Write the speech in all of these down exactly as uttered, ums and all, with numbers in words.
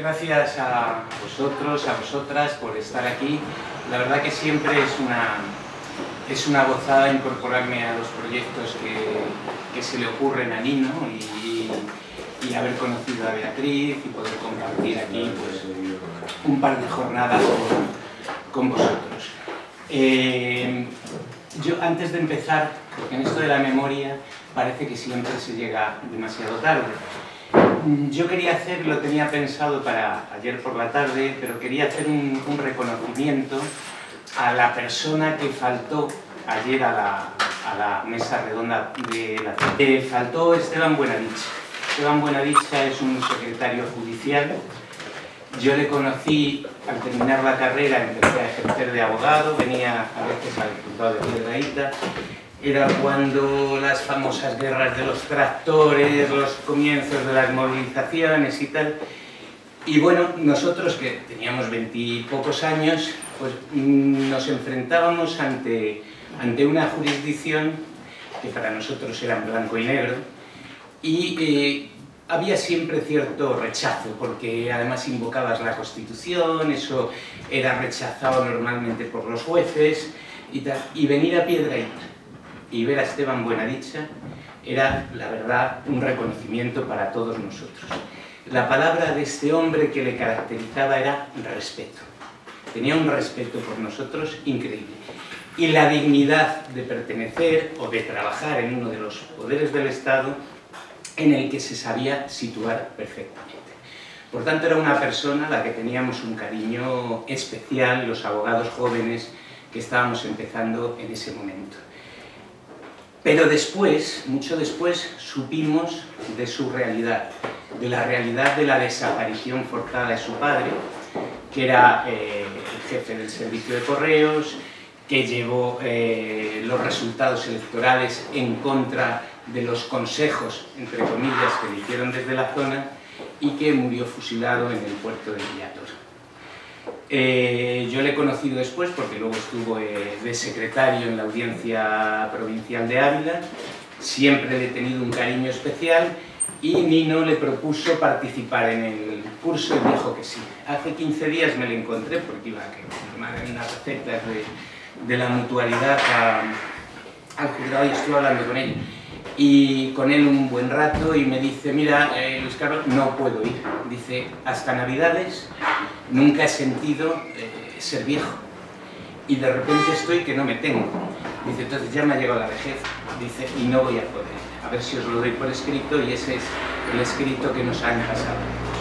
Gracias a vosotros, a vosotras por estar aquí. La verdad que siempre es una, es una gozada incorporarme a los proyectos que, que se le ocurren a Nino y, y haber conocido a Beatriz y poder compartir aquí pues, un par de jornadas con, con vosotros. Eh, yo antes de empezar, porque en esto de la memoria parece que siempre se llega demasiado tarde. Yo quería hacer, lo tenía pensado para ayer por la tarde, pero quería hacer un, un reconocimiento a la persona que faltó ayer a la, a la mesa redonda de la tarde. Eh, faltó Esteban Buenadicha. Esteban Buenadicha es un secretario judicial. Yo le conocí al terminar la carrera, empecé a ejercer de abogado, venía a veces al juzgado de Piedrahíta. Era cuando las famosas guerras de los tractores, los comienzos de las movilizaciones y tal. Y bueno, nosotros que teníamos veintipocos años, pues nos enfrentábamos ante, ante una jurisdicción que para nosotros era en blanco y negro, y eh, había siempre cierto rechazo, porque además invocabas la Constitución, eso era rechazado normalmente por los jueces y tal, y venir a Piedrahíta y ver a Esteban Buenadicha era, la verdad, un reconocimiento para todos nosotros. La palabra de este hombre que le caracterizaba era respeto. Tenía un respeto por nosotros increíble. Y la dignidad de pertenecer o de trabajar en uno de los poderes del Estado en el que se sabía situar perfectamente. Por tanto, era una persona a la que teníamos un cariño especial, los abogados jóvenes que estábamos empezando en ese momento. Pero después, mucho después, supimos de su realidad, de la realidad de la desaparición forzada de su padre, que era eh, el jefe del servicio de correos, que llevó eh, los resultados electorales en contra de los consejos, entre comillas, que le hicieron desde la zona, y que murió fusilado en el puerto de Villator. Eh, yo le he conocido después porque luego estuvo eh, de secretario en la Audiencia Provincial de Ávila. Siempre le he tenido un cariño especial y Nino le propuso participar en el curso y dijo que sí. Hace quince días me lo encontré porque iba a firmar en unas recetas de, de la mutualidad a, al juzgado y estuve hablando con él. Y con él un buen rato y me dice, mira, eh, Luis Carlos, no puedo ir. Dice, hasta Navidades nunca he sentido eh, ser viejo. Y de repente estoy que no me tengo. Dice, entonces ya me ha llegado la vejez. Dice, y no voy a poder ir. A ver si os lo doy por escrito y ese es el escrito que nos han pasado.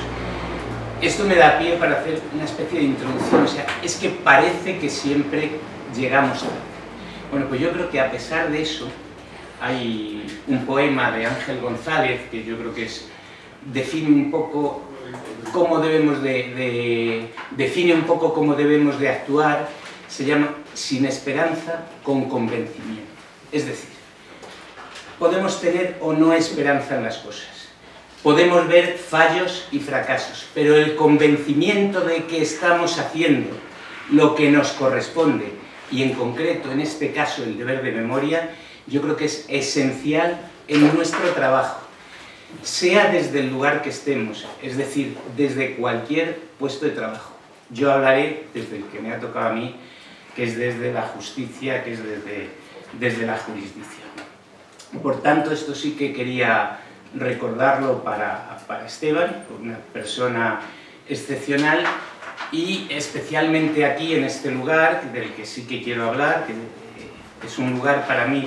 Esto me da pie para hacer una especie de introducción. O sea, es que parece que siempre llegamos tarde. Bueno, pues yo creo que a pesar de eso, hay un poema de Ángel González que yo creo que es, define un poco cómo debemos de, de, define un poco cómo debemos de actuar. Se llama Sin esperanza con convencimiento. Es decir, podemos tener o no esperanza en las cosas, podemos ver fallos y fracasos, pero el convencimiento de que estamos haciendo lo que nos corresponde, y en concreto en este caso el deber de memoria, yo creo que es esencial en nuestro trabajo, sea desde el lugar que estemos, es decir, desde cualquier puesto de trabajo. Yo hablaré desde el que me ha tocado a mí, que es desde la justicia, que es desde, desde la jurisdicción. Por tanto, esto sí que quería recordarlo para, para Esteban, una persona excepcional, y especialmente aquí en este lugar, del que sí que quiero hablar, que es un lugar para mí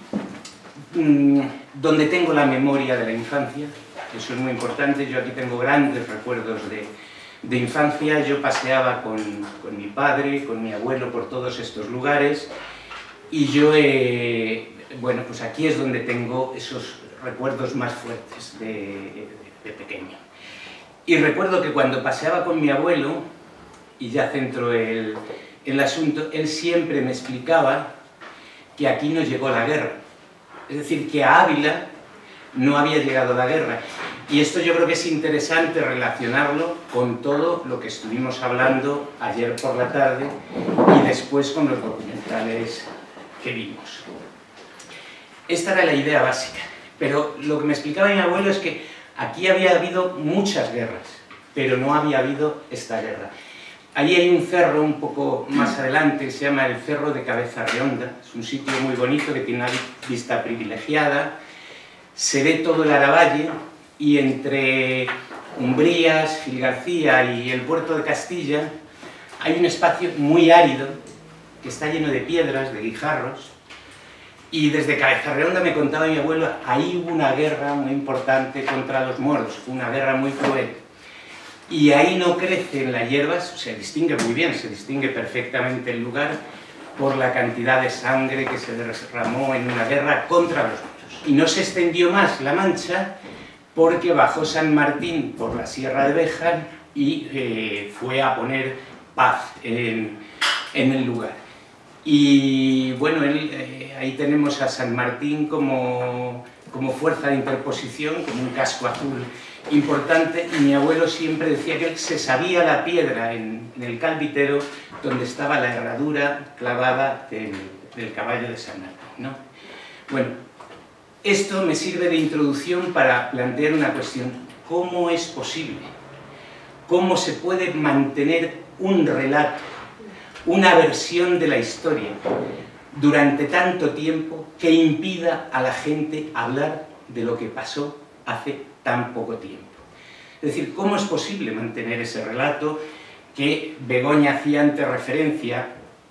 donde tengo la memoria de la infancia. Eso es muy importante. Yo aquí tengo grandes recuerdos de, de infancia. Yo paseaba con, con mi padre, con mi abuelo por todos estos lugares y yo, eh, bueno, pues aquí es donde tengo esos recuerdos más fuertes de, de, de pequeño. Y recuerdo que cuando paseaba con mi abuelo, y ya centro el, el asunto, él siempre me explicaba que aquí no llegó la guerra. Es decir, que a Ávila no había llegado la guerra. Y esto yo creo que es interesante relacionarlo con todo lo que estuvimos hablando ayer por la tarde y después con los documentales que vimos. Esta era la idea básica, pero lo que me explicaba mi abuelo es que aquí había habido muchas guerras, pero no había habido esta guerra. Allí hay un cerro un poco más adelante que se llama el Cerro de Cabeza Redonda, es un sitio muy bonito que tiene una vista privilegiada, se ve todo el Aravalle y entre Umbrías, Gil García y el puerto de Castilla hay un espacio muy árido que está lleno de piedras, de guijarros, y desde Cabeza Redonda me contaba mi abuelo, ahí hubo una guerra muy importante contra los moros, fue una guerra muy cruel. Y ahí no crecen las hierbas, se distingue muy bien, se distingue perfectamente el lugar por la cantidad de sangre que se derramó en una guerra contra los moros. Y no se extendió más la Mancha porque bajó San Martín por la Sierra de Béjar y eh, fue a poner paz en, en el lugar. Y bueno, él, eh, ahí tenemos a San Martín como, como fuerza de interposición, como un casco azul importante, y mi abuelo siempre decía que él se sabía la piedra en, en el calvitero donde estaba la herradura clavada del, del caballo de San Martín, ¿no? Bueno, esto me sirve de introducción para plantear una cuestión. ¿Cómo es posible? ¿Cómo se puede mantener un relato, una versión de la historia durante tanto tiempo que impida a la gente hablar de lo que pasó hace tan poco tiempo? Es decir, ¿cómo es posible mantener ese relato que Begoña hacía antes referencia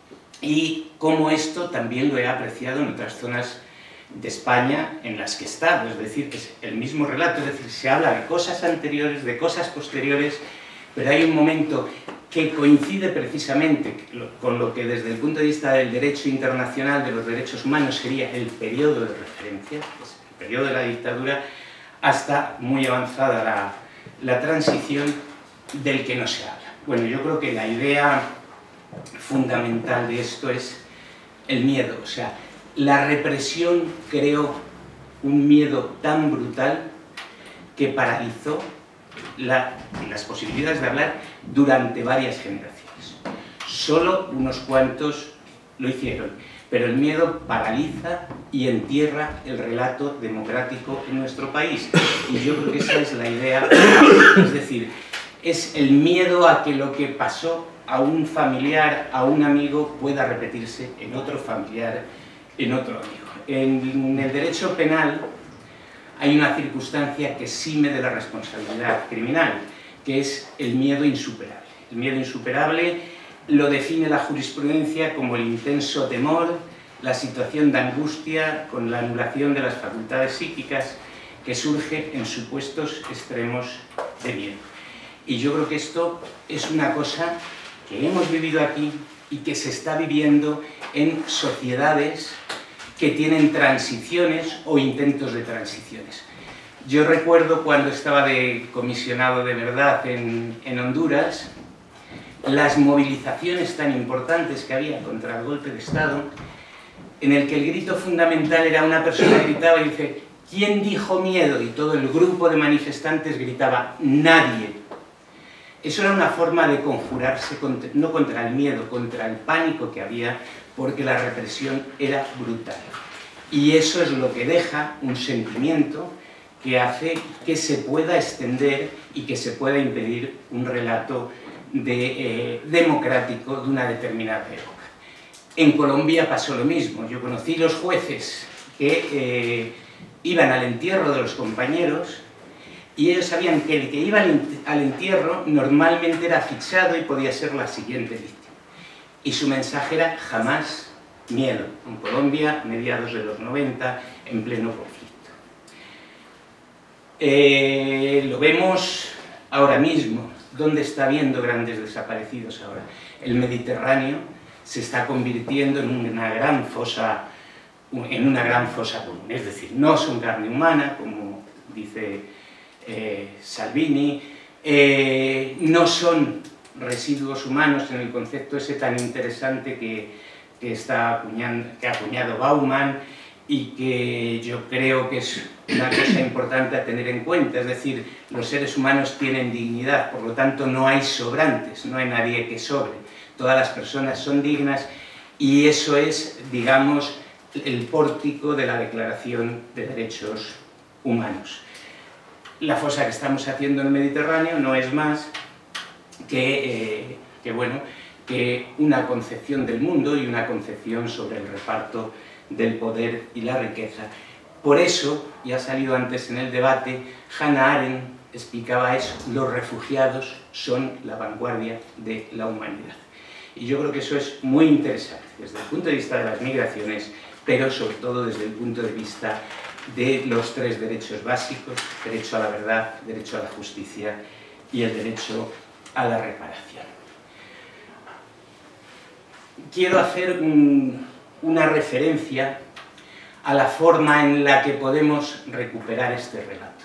y cómo esto también lo he apreciado en otras zonas de España en las que he estado? Es decir, es el mismo relato, es decir, se habla de cosas anteriores, de cosas posteriores, pero hay un momento que coincide precisamente con lo que desde el punto de vista del derecho internacional de los derechos humanos sería el periodo de referencia, pues el periodo de la dictadura, hasta muy avanzada la, la transición, del que no se habla. Bueno, yo creo que la idea fundamental de esto es el miedo, o sea, la represión creó un miedo tan brutal que paralizó la, las posibilidades de hablar durante varias generaciones. Solo unos cuantos lo hicieron, pero el miedo paraliza y entierra el relato democrático en nuestro país. Y yo creo que esa es la idea, es decir, es el miedo a que lo que pasó a un familiar, a un amigo, pueda repetirse en otro familiar, en otro amigo. En el derecho penal hay una circunstancia que exime de la responsabilidad criminal, que es el miedo insuperable. El miedo insuperable lo define la jurisprudencia como el intenso temor, la situación de angustia con la anulación de las facultades psíquicas que surge en supuestos extremos de miedo. Y yo creo que esto es una cosa que hemos vivido aquí y que se está viviendo en sociedades que tienen transiciones o intentos de transiciones. Yo recuerdo cuando estaba de comisionado de verdad en, en Honduras, las movilizaciones tan importantes que había contra el golpe de Estado, en el que el grito fundamental era una persona que gritaba y dice, ¿quién dijo miedo? Y todo el grupo de manifestantes gritaba, nadie. Eso era una forma de conjurarse, contra, no contra el miedo, contra el pánico que había, porque la represión era brutal. Y eso es lo que deja un sentimiento que hace que se pueda extender y que se pueda impedir un relato de, eh, democrático de una determinada época. En Colombia pasó lo mismo. Yo conocí los jueces que eh, iban al entierro de los compañeros y ellos sabían que el que iba al entierro normalmente era fichado y podía ser la siguiente víctima. Y su mensaje era jamás miedo. En Colombia, mediados de los noventa, en pleno conflicto. Eh, lo vemos ahora mismo. ¿Dónde está habiendo grandes desaparecidos ahora? El Mediterráneo se está convirtiendo en una gran fosa, en una gran fosa común. Es decir, no son carne humana, como dice eh, Salvini, eh, no son residuos humanos en el concepto ese tan interesante que, que, está acuñando, que ha acuñado Bauman y que yo creo que es una cosa importante a tener en cuenta. Es decir, los seres humanos tienen dignidad, por lo tanto no hay sobrantes, no hay nadie que sobre. Todas las personas son dignas y eso es, digamos, el pórtico de la Declaración de Derechos Humanos. la fosa que estamos haciendo en el Mediterráneo no es más que, eh, que, bueno, que una concepción del mundo y una concepción sobre el reparto del poder y la riqueza. Por eso, y ha salido antes en el debate, Hannah Arendt explicaba eso: los refugiados son la vanguardia de la humanidad. Y yo creo que eso es muy interesante desde el punto de vista de las migraciones, pero sobre todo desde el punto de vista de los tres derechos básicos: derecho a la verdad, derecho a la justicia y el derecho a la reparación. Quiero hacer un, una referencia a la forma en la que podemos recuperar este relato,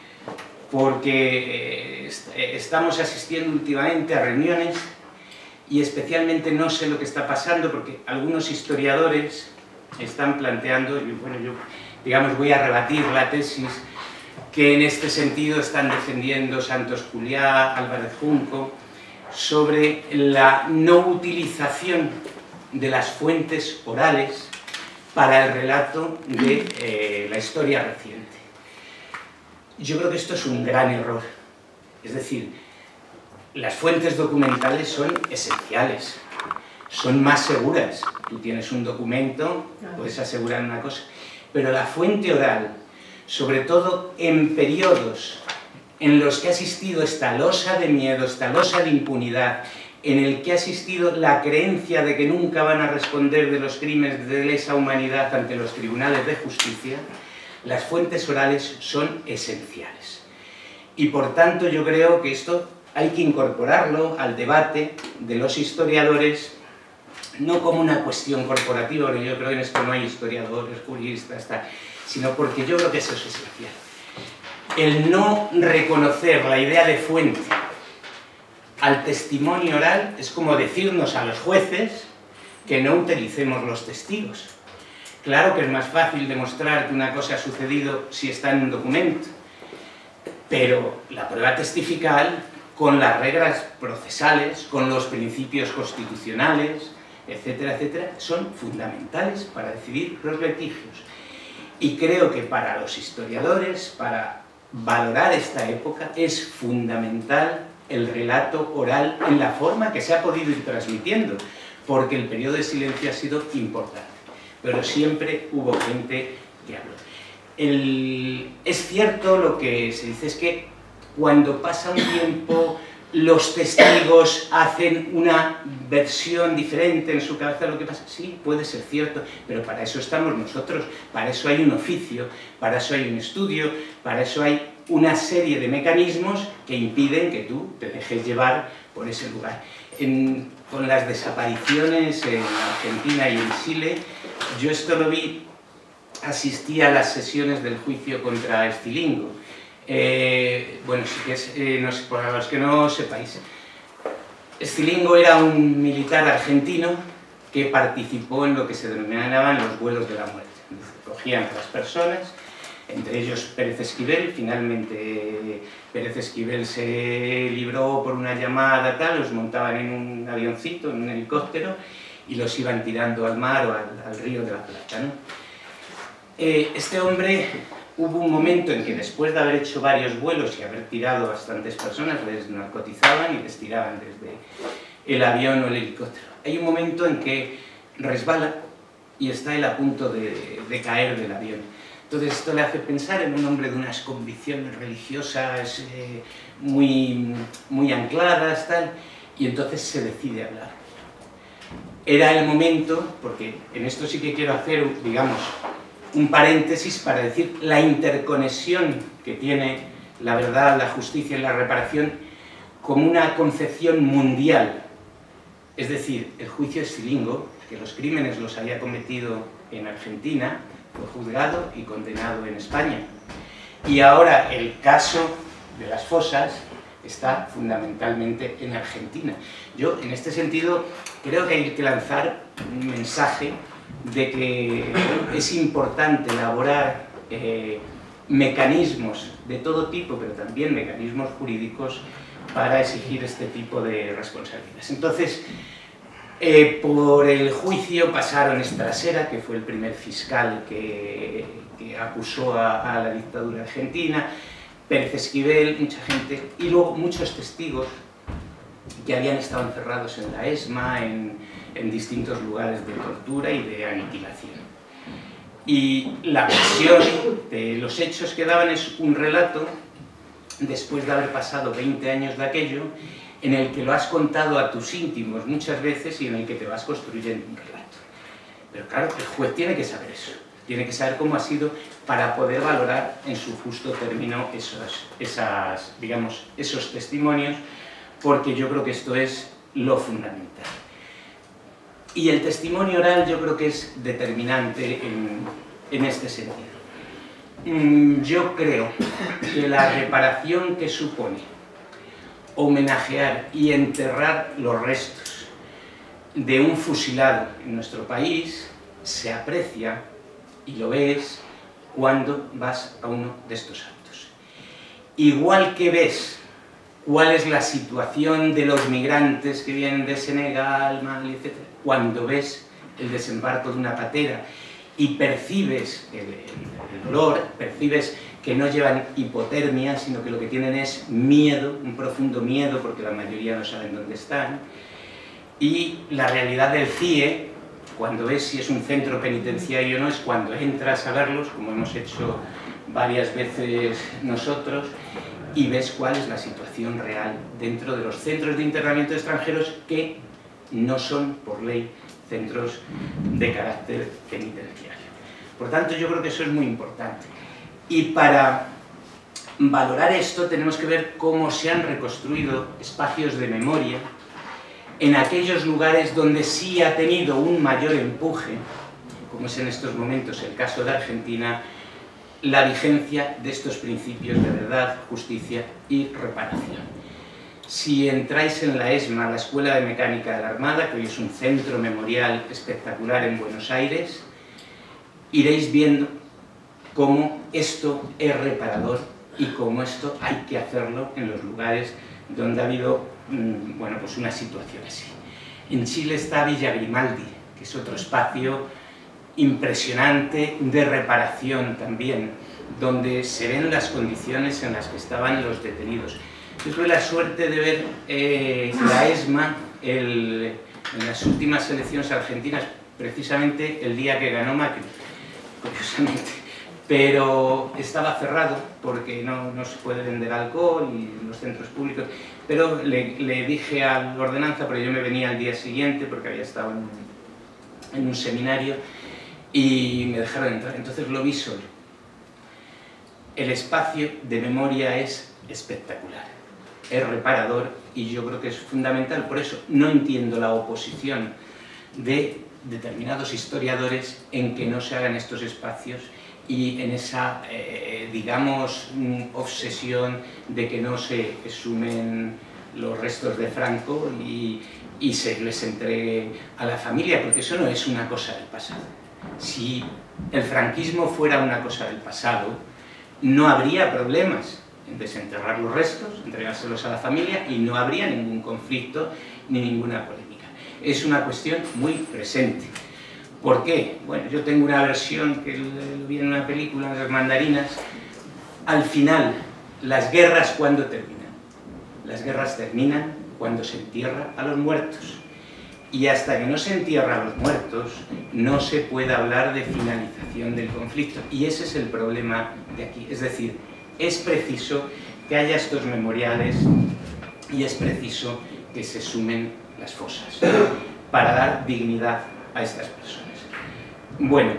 porque eh, estamos asistiendo últimamente a reuniones y especialmente no sé lo que está pasando, porque algunos historiadores están planteando, y bueno, yo digamos voy a rebatir la tesis que en este sentido están defendiendo Santos Juliá, Álvarez Junco, sobre la no utilización de las fuentes orales para el relato de eh, la historia reciente. Yo creo que esto es un gran error. Es decir, las fuentes documentales son esenciales, son más seguras. Tú tienes un documento, puedes asegurar una cosa, pero la fuente oral, sobre todo en periodos en los que ha existido esta losa de miedo, esta losa de impunidad, en el que ha existido la creencia de que nunca van a responder de los crímenes de lesa humanidad ante los tribunales de justicia, las fuentes orales son esenciales. Y por tanto yo creo que esto hay que incorporarlo al debate de los historiadores, no como una cuestión corporativa, porque yo creo que en esto no hay historiadores, juristas, tal, sino porque yo creo que eso es esencial. El no reconocer la idea de fuente al testimonio oral es como decirnos a los jueces que no utilicemos los testigos. Claro que es más fácil demostrar que una cosa ha sucedido si está en un documento, pero la prueba testifical, con las reglas procesales, con los principios constitucionales, etcétera, etcétera, son fundamentales para decidir los litigios. Y creo que para los historiadores, para valorar esta época, es fundamental el relato oral en la forma que se ha podido ir transmitiendo, porque el periodo de silencio ha sido importante, pero siempre hubo gente que habló. El, es cierto lo que se dice, es que cuando pasa un tiempo los testigos hacen una versión diferente en su cabeza de lo que pasa. Sí, puede ser cierto, pero para eso estamos nosotros, para eso hay un oficio, para eso hay un estudio, para eso hay una serie de mecanismos que impiden que tú te dejes llevar por ese lugar. En, con las desapariciones en Argentina y en Chile, yo esto lo vi, asistí a las sesiones del juicio contra Estilingo. Eh, bueno, sí que es, eh, no sé, para los que no sepáis, Estilingo era un militar argentino que participó en lo que se denominaban los vuelos de la muerte. Cogían a las personas, entre ellos Pérez Esquivel. Finalmente Pérez Esquivel se libró por una llamada, tal, los montaban en un avioncito, en un helicóptero, y los iban tirando al mar o al, al río de la Plata, ¿no? Eh, este hombre, hubo un momento en que después de haber hecho varios vuelos y haber tirado a bastantes personas, les narcotizaban y les tiraban desde el avión o el helicóptero. Hay un momento en que resbala y está él a punto de, de caer del avión. Entonces esto le hace pensar en un hombre de unas convicciones religiosas eh, muy, muy ancladas, tal, y entonces se decide hablar. Era el momento, porque en esto sí que quiero hacer, digamos, un paréntesis para decir la interconexión que tiene la verdad, la justicia y la reparación como una concepción mundial. Es decir, el juicio de Estilingo, que los crímenes los había cometido en Argentina, fue juzgado y condenado en España. Y ahora el caso de las fosas está fundamentalmente en Argentina. Yo, en este sentido, creo que hay que lanzar un mensaje de que es importante elaborar eh, mecanismos de todo tipo, pero también mecanismos jurídicos para exigir este tipo de responsabilidades. Entonces, eh, por el juicio pasaron Estrasera, que fue el primer fiscal que, que acusó a, a la dictadura argentina, Pérez Esquivel, mucha gente, y luego muchos testigos que habían estado encerrados en la ESMA, en, en distintos lugares de tortura y de aniquilación. Y la versión de los hechos que daban es un relato, después de haber pasado veinte años de aquello, en el que lo has contado a tus íntimos muchas veces y en el que te vas construyendo un relato. Pero claro, el juez tiene que saber eso, tiene que saber cómo ha sido para poder valorar en su justo término esos, esas, digamos, esos testimonios, porque yo creo que esto es lo fundamental. Y el testimonio oral yo creo que es determinante en, en este sentido. Yo creo que la reparación que supone homenajear y enterrar los restos de un fusilado en nuestro país se aprecia y lo ves cuando vas a uno de estos actos. Igual que ves cuál es la situación de los migrantes que vienen de Senegal, Mali, etcétera, cuando ves el desembarco de una patera y percibes el, el, el dolor, percibes que no llevan hipotermia, sino que lo que tienen es miedo, un profundo miedo, porque la mayoría no saben dónde están, y la realidad del C I E, cuando ves si es un centro penitenciario o no, es cuando entras a verlos, como hemos hecho varias veces nosotros, y ves cuál es la situación real dentro de los centros de internamiento de extranjeros que no son, por ley, centros de carácter penitenciario. Por tanto, yo creo que eso es muy importante. Y para valorar esto tenemos que ver cómo se han reconstruido espacios de memoria en aquellos lugares donde sí ha tenido un mayor empuje, como es en estos momentos el caso de Argentina, la vigencia de estos principios de verdad, justicia y reparación. Si entráis en la ESMA, la Escuela de Mecánica de la Armada, que hoy es un centro memorial espectacular en Buenos Aires, iréis viendo cómo esto es reparador y cómo esto hay que hacerlo en los lugares donde ha habido, bueno, pues una situación así. En Chile está Villa Grimaldi, que es otro espacio impresionante de reparación también, donde se ven las condiciones en las que estaban los detenidos. Yo tuve la suerte de ver eh, la ESMA el, en las últimas elecciones argentinas, precisamente el día que ganó Macri, curiosamente, pero estaba cerrado porque no, no se puede vender alcohol y los centros públicos, pero le, le dije a la ordenanza, pero yo me venía al día siguiente porque había estado en, en un seminario, y me dejaron entrar, entonces lo vi solo. El espacio de memoria es espectacular, es reparador y yo creo que es fundamental. Por eso no entiendo la oposición de determinados historiadores en que no se hagan estos espacios y en esa, eh, digamos, obsesión de que no se exhumen los restos de Franco y, y se les entregue a la familia, porque eso no es una cosa del pasado. Si el franquismo fuera una cosa del pasado, no habría problemas en desenterrar los restos, entregárselos a la familia y no habría ningún conflicto ni ninguna polémica. Es una cuestión muy presente. ¿Por qué? Bueno, yo tengo una versión que lo vi en una película, Las mandarinas. Al final, las guerras, ¿cuándo terminan? Las guerras terminan cuando se entierra a los muertos. Y hasta que no se entierra a los muertos, no se puede hablar de finalización del conflicto. Y ese es el problema de aquí. Es decir, es preciso que haya estos memoriales y es preciso que se sumen las fosas para dar dignidad a estas personas. Bueno,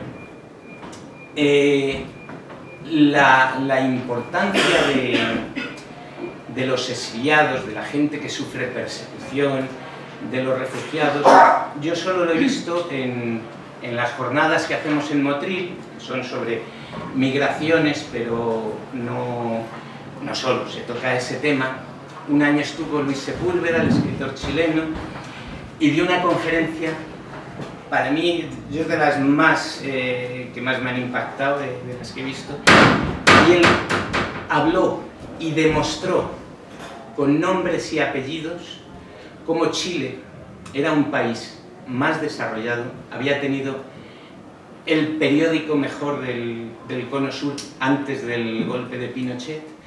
eh, la, la importancia de, de los exiliados, de la gente que sufre persecución, de los refugiados, yo solo lo he visto en, en las jornadas que hacemos en Motril, que son sobre migraciones, pero no, no solo se toca ese tema. Un año estuvo Luis Sepúlveda, el escritor chileno, y dio una conferencia, para mí, yo de las más, eh, que más me han impactado, de, de las que he visto, y él habló y demostró con nombres y apellidos cómo Chile era un país más desarrollado, había tenido el periódico mejor del, del Cono Sur antes del golpe de Pinochet,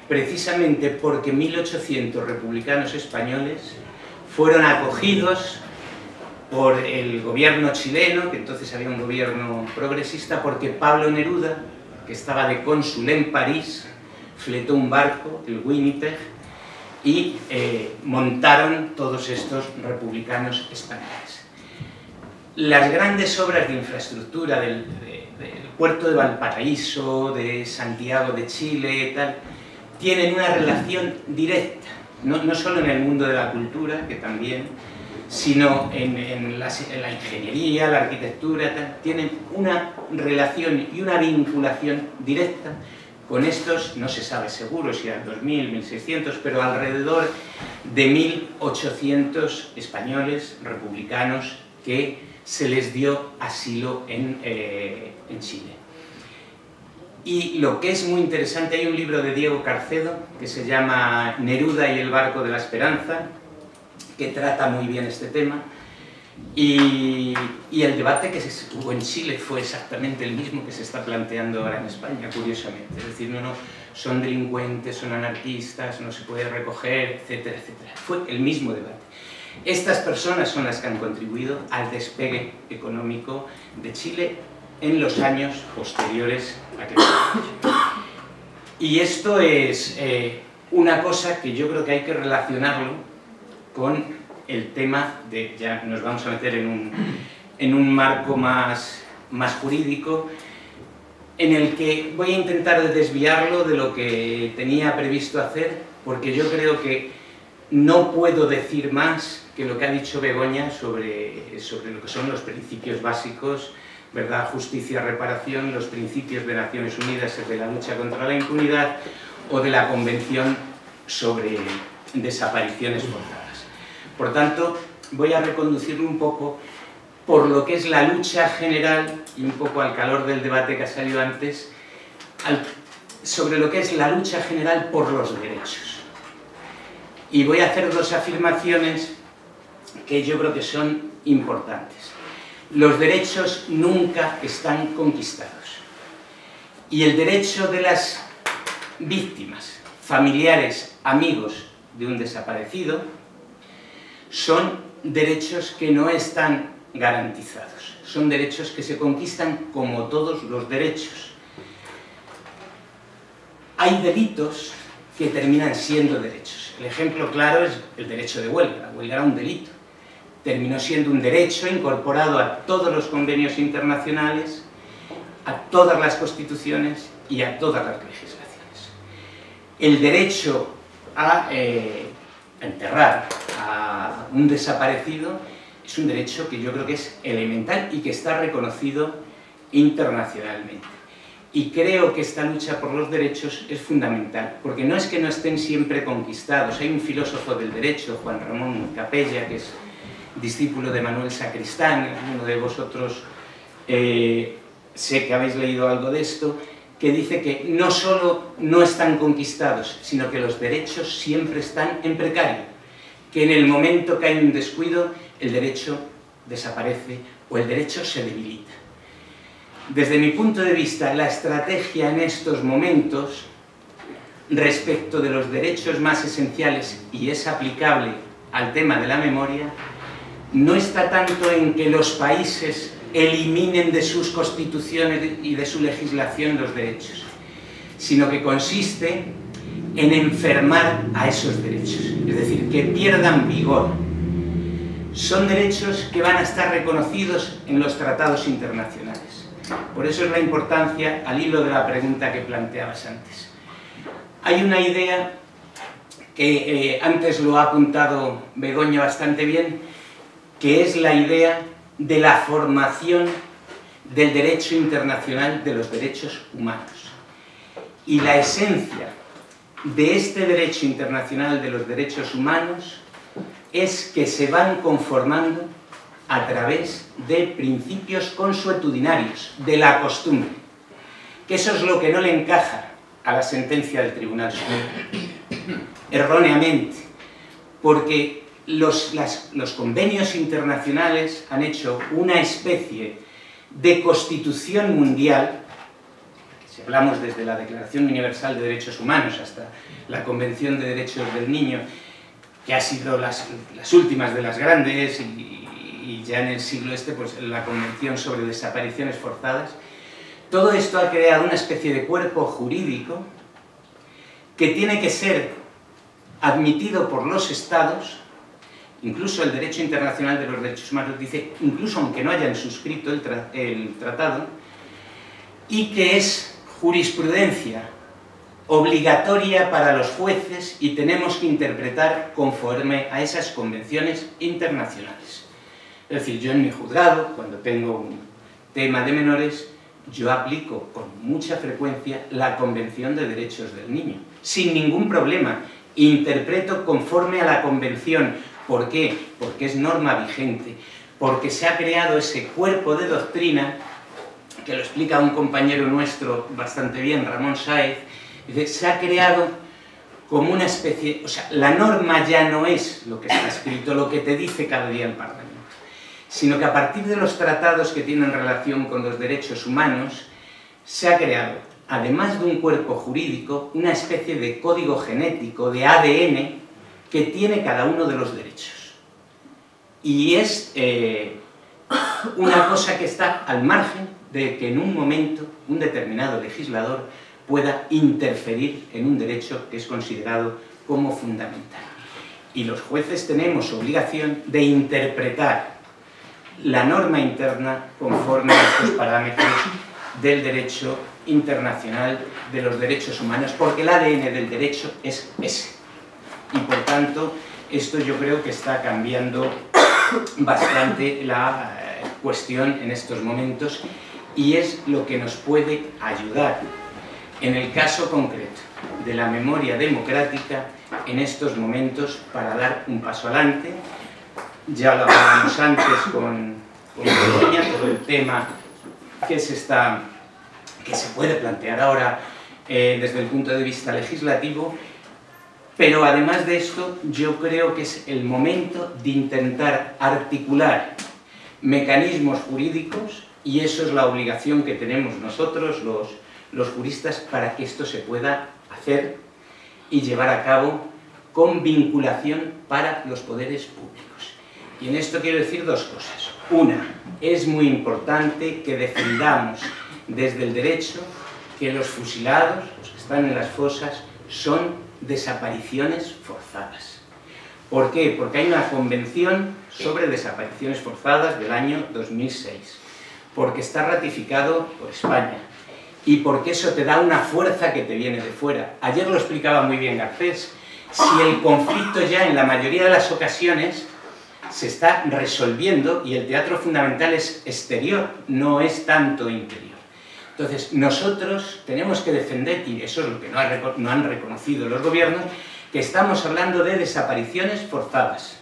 precisamente porque mil ochocientos republicanos españoles fueron acogidos por el gobierno chileno, que entonces había un gobierno progresista, porque Pablo Neruda, que estaba de cónsul en París, fletó un barco, el Winnipeg, y eh, montaron todos estos republicanos españoles. Las grandes obras de infraestructura del, de, del puerto de Valparaíso, de Santiago de Chile, tal, tienen una relación directa, no, no solo en el mundo de la cultura, que también, sino en, en, la, en la ingeniería, la arquitectura, tal, tienen una relación y una vinculación directa con estos, no se sabe seguro si eran dos mil, mil seiscientos, pero alrededor de mil ochocientos españoles republicanos que se les dio asilo en, eh, en Chile. Y lo que es muy interesante, hay un libro de Diego Carcedo que se llama Neruda y el barco de la esperanza, que trata muy bien este tema, y, y el debate que se hubo en Chile fue exactamente el mismo que se está planteando ahora en España, curiosamente. Es decir, no, no, son delincuentes, son anarquistas, no se puede recoger, etcétera, etcétera. Fue el mismo debate. Estas personas son las que han contribuido al despegue económico de Chile en los años posteriores a que... Y esto es eh, una cosa que yo creo que hay que relacionarlo con el tema de... Ya nos vamos a meter en un, en un marco más, más jurídico, en el que voy a intentar desviarlo de lo que tenía previsto hacer, porque yo creo que no puedo decir más que lo que ha dicho Begoña sobre, sobre lo que son los principios básicos, verdad, justicia, reparación, los principios de Naciones Unidas de la lucha contra la impunidad o de la Convención sobre desapariciones forzadas. Por tanto, voy a reconducirlo un poco por lo que es la lucha general y un poco al calor del debate que ha salido antes, al, sobre lo que es la lucha general por los derechos. Y voy a hacer dos afirmaciones que yo creo que son importantes. Los derechos nunca están conquistados. Y el derecho de las víctimas, familiares, amigos de un desaparecido, son derechos que no están garantizados. Son derechos que se conquistan como todos los derechos. Hay delitos que terminan siendo derechos. El ejemplo claro es el derecho de huelga. La huelga era un delito. Terminó siendo un derecho incorporado a todos los convenios internacionales, a todas las constituciones y a todas las legislaciones. El derecho a eh, enterrar a un desaparecido es un derecho que yo creo que es elemental y que está reconocido internacionalmente. Y creo que esta lucha por los derechos es fundamental, porque no es que no estén siempre conquistados. Hay un filósofo del derecho, Juan Ramón Capella, que es discípulo de Manuel Sacristán, uno de vosotros eh, sé que habéis leído algo de esto, que dice que no solo no están conquistados, sino que los derechos siempre están en precario, que en el momento que hay un descuido, el derecho desaparece o el derecho se debilita. Desde mi punto de vista, la estrategia en estos momentos respecto de los derechos más esenciales, y es aplicable al tema de la memoria, no está tanto en que los países eliminen de sus constituciones y de su legislación los derechos, sino que consiste en enfermar a esos derechos, es decir, que pierdan vigor. Son derechos que van a estar reconocidos en los tratados internacionales. Por eso es la importancia, al hilo de la pregunta que planteabas antes. Hay una idea que eh, antes lo ha apuntado Begoña bastante bien, que es la idea de la formación del derecho internacional de los derechos humanos. Y la esencia de este derecho internacional de los derechos humanos es que se van conformando a través de principios consuetudinarios, de la costumbre. Que eso es lo que no le encaja a la sentencia del Tribunal Supremo, erróneamente, porque Los, las, los convenios internacionales han hecho una especie de constitución mundial, que se si hablamos desde la Declaración Universal de Derechos Humanos hasta la Convención de Derechos del Niño, que ha sido las, las últimas de las grandes, y, y ya en el siglo este, pues la Convención sobre Desapariciones Forzadas, todo esto ha creado una especie de cuerpo jurídico que tiene que ser admitido por los Estados. Incluso el derecho internacional de los derechos humanos dice, incluso aunque no hayan suscrito el, tra el tratado, y que es jurisprudencia obligatoria para los jueces y tenemos que interpretar conforme a esas convenciones internacionales. Es decir, yo en mi juzgado, cuando tengo un tema de menores, yo aplico con mucha frecuencia la Convención de Derechos del Niño, sin ningún problema. Interpreto conforme a la Convención. ¿Por qué? Porque es norma vigente, porque se ha creado ese cuerpo de doctrina, que lo explica un compañero nuestro bastante bien, Ramón Sáez. Dice, se ha creado como una especie, o sea, la norma ya no es lo que está escrito, lo que te dice cada día el Parlamento, sino que a partir de los tratados que tienen relación con los derechos humanos, se ha creado, además de un cuerpo jurídico, una especie de código genético, de A D N, que tiene cada uno de los derechos. Y es eh, una cosa que está al margen de que en un momento un determinado legislador pueda interferir en un derecho que es considerado como fundamental. Y los jueces tenemos obligación de interpretar la norma interna conforme a estos parámetros del derecho internacional de los derechos humanos, porque el A D N del derecho es ese. Y por tanto, esto yo creo que está cambiando bastante la eh, cuestión en estos momentos, y es lo que nos puede ayudar en el caso concreto de la memoria democrática en estos momentos para dar un paso adelante. Ya lo hablábamos antes con, con Begoña, todo el tema que se, está, que se puede plantear ahora eh, desde el punto de vista legislativo. Pero además de esto, yo creo que es el momento de intentar articular mecanismos jurídicos, y eso es la obligación que tenemos nosotros, los, los juristas, para que esto se pueda hacer y llevar a cabo con vinculación para los poderes públicos. Y en esto quiero decir dos cosas. Una, es muy importante que defendamos desde el derecho que los fusilados, los que están en las fosas, son desapariciones forzadas. ¿Por qué? Porque hay una convención sobre desapariciones forzadas del año dos mil seis, porque está ratificado por España, y porque eso te da una fuerza que te viene de fuera. Ayer lo explicaba muy bien Garcés, si el conflicto ya en la mayoría de las ocasiones se está resolviendo y el teatro fundamental es exterior, no es tanto interior. Entonces, nosotros tenemos que defender, y eso es lo que no, ha, no han reconocido los gobiernos, que estamos hablando de desapariciones forzadas,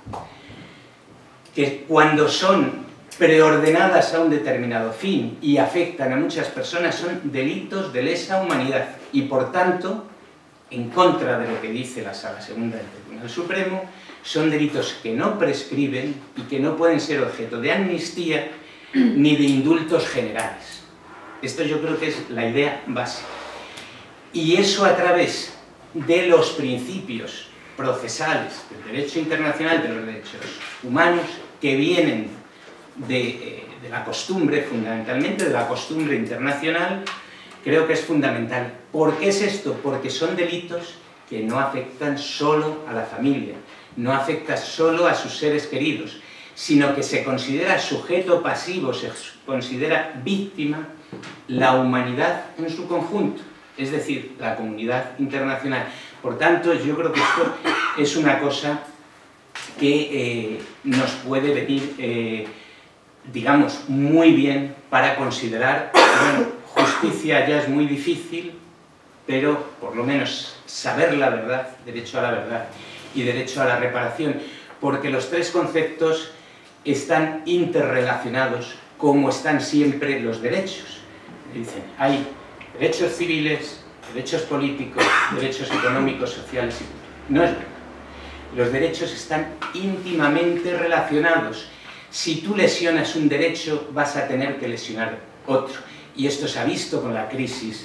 que cuando son preordenadas a un determinado fin y afectan a muchas personas son delitos de lesa humanidad, y por tanto, en contra de lo que dice la Sala Segunda del Tribunal Supremo, son delitos que no prescriben y que no pueden ser objeto de amnistía ni de indultos generales. Esto yo creo que es la idea básica. Y eso a través de los principios procesales del derecho internacional de los derechos humanos, que vienen de, eh, de la costumbre, fundamentalmente de la costumbre internacional, creo que es fundamental. ¿Por qué es esto? Porque son delitos que no afectan solo a la familia, no afectan solo a sus seres queridos, sino que se considera sujeto pasivo, se considera víctima la humanidad en su conjunto, es decir, la comunidad internacional. Por tanto, yo creo que esto es una cosa que eh, nos puede venir, eh, digamos, muy bien para considerar, bueno, justicia ya es muy difícil, pero por lo menos saber la verdad, derecho a la verdad y derecho a la reparación, porque los tres conceptos están interrelacionados como están siempre los derechos. Dicen, hay derechos civiles, derechos políticos, derechos económicos, sociales y culturales. No es verdad. Los derechos están íntimamente relacionados. Si tú lesionas un derecho, vas a tener que lesionar otro. Y esto se ha visto con la crisis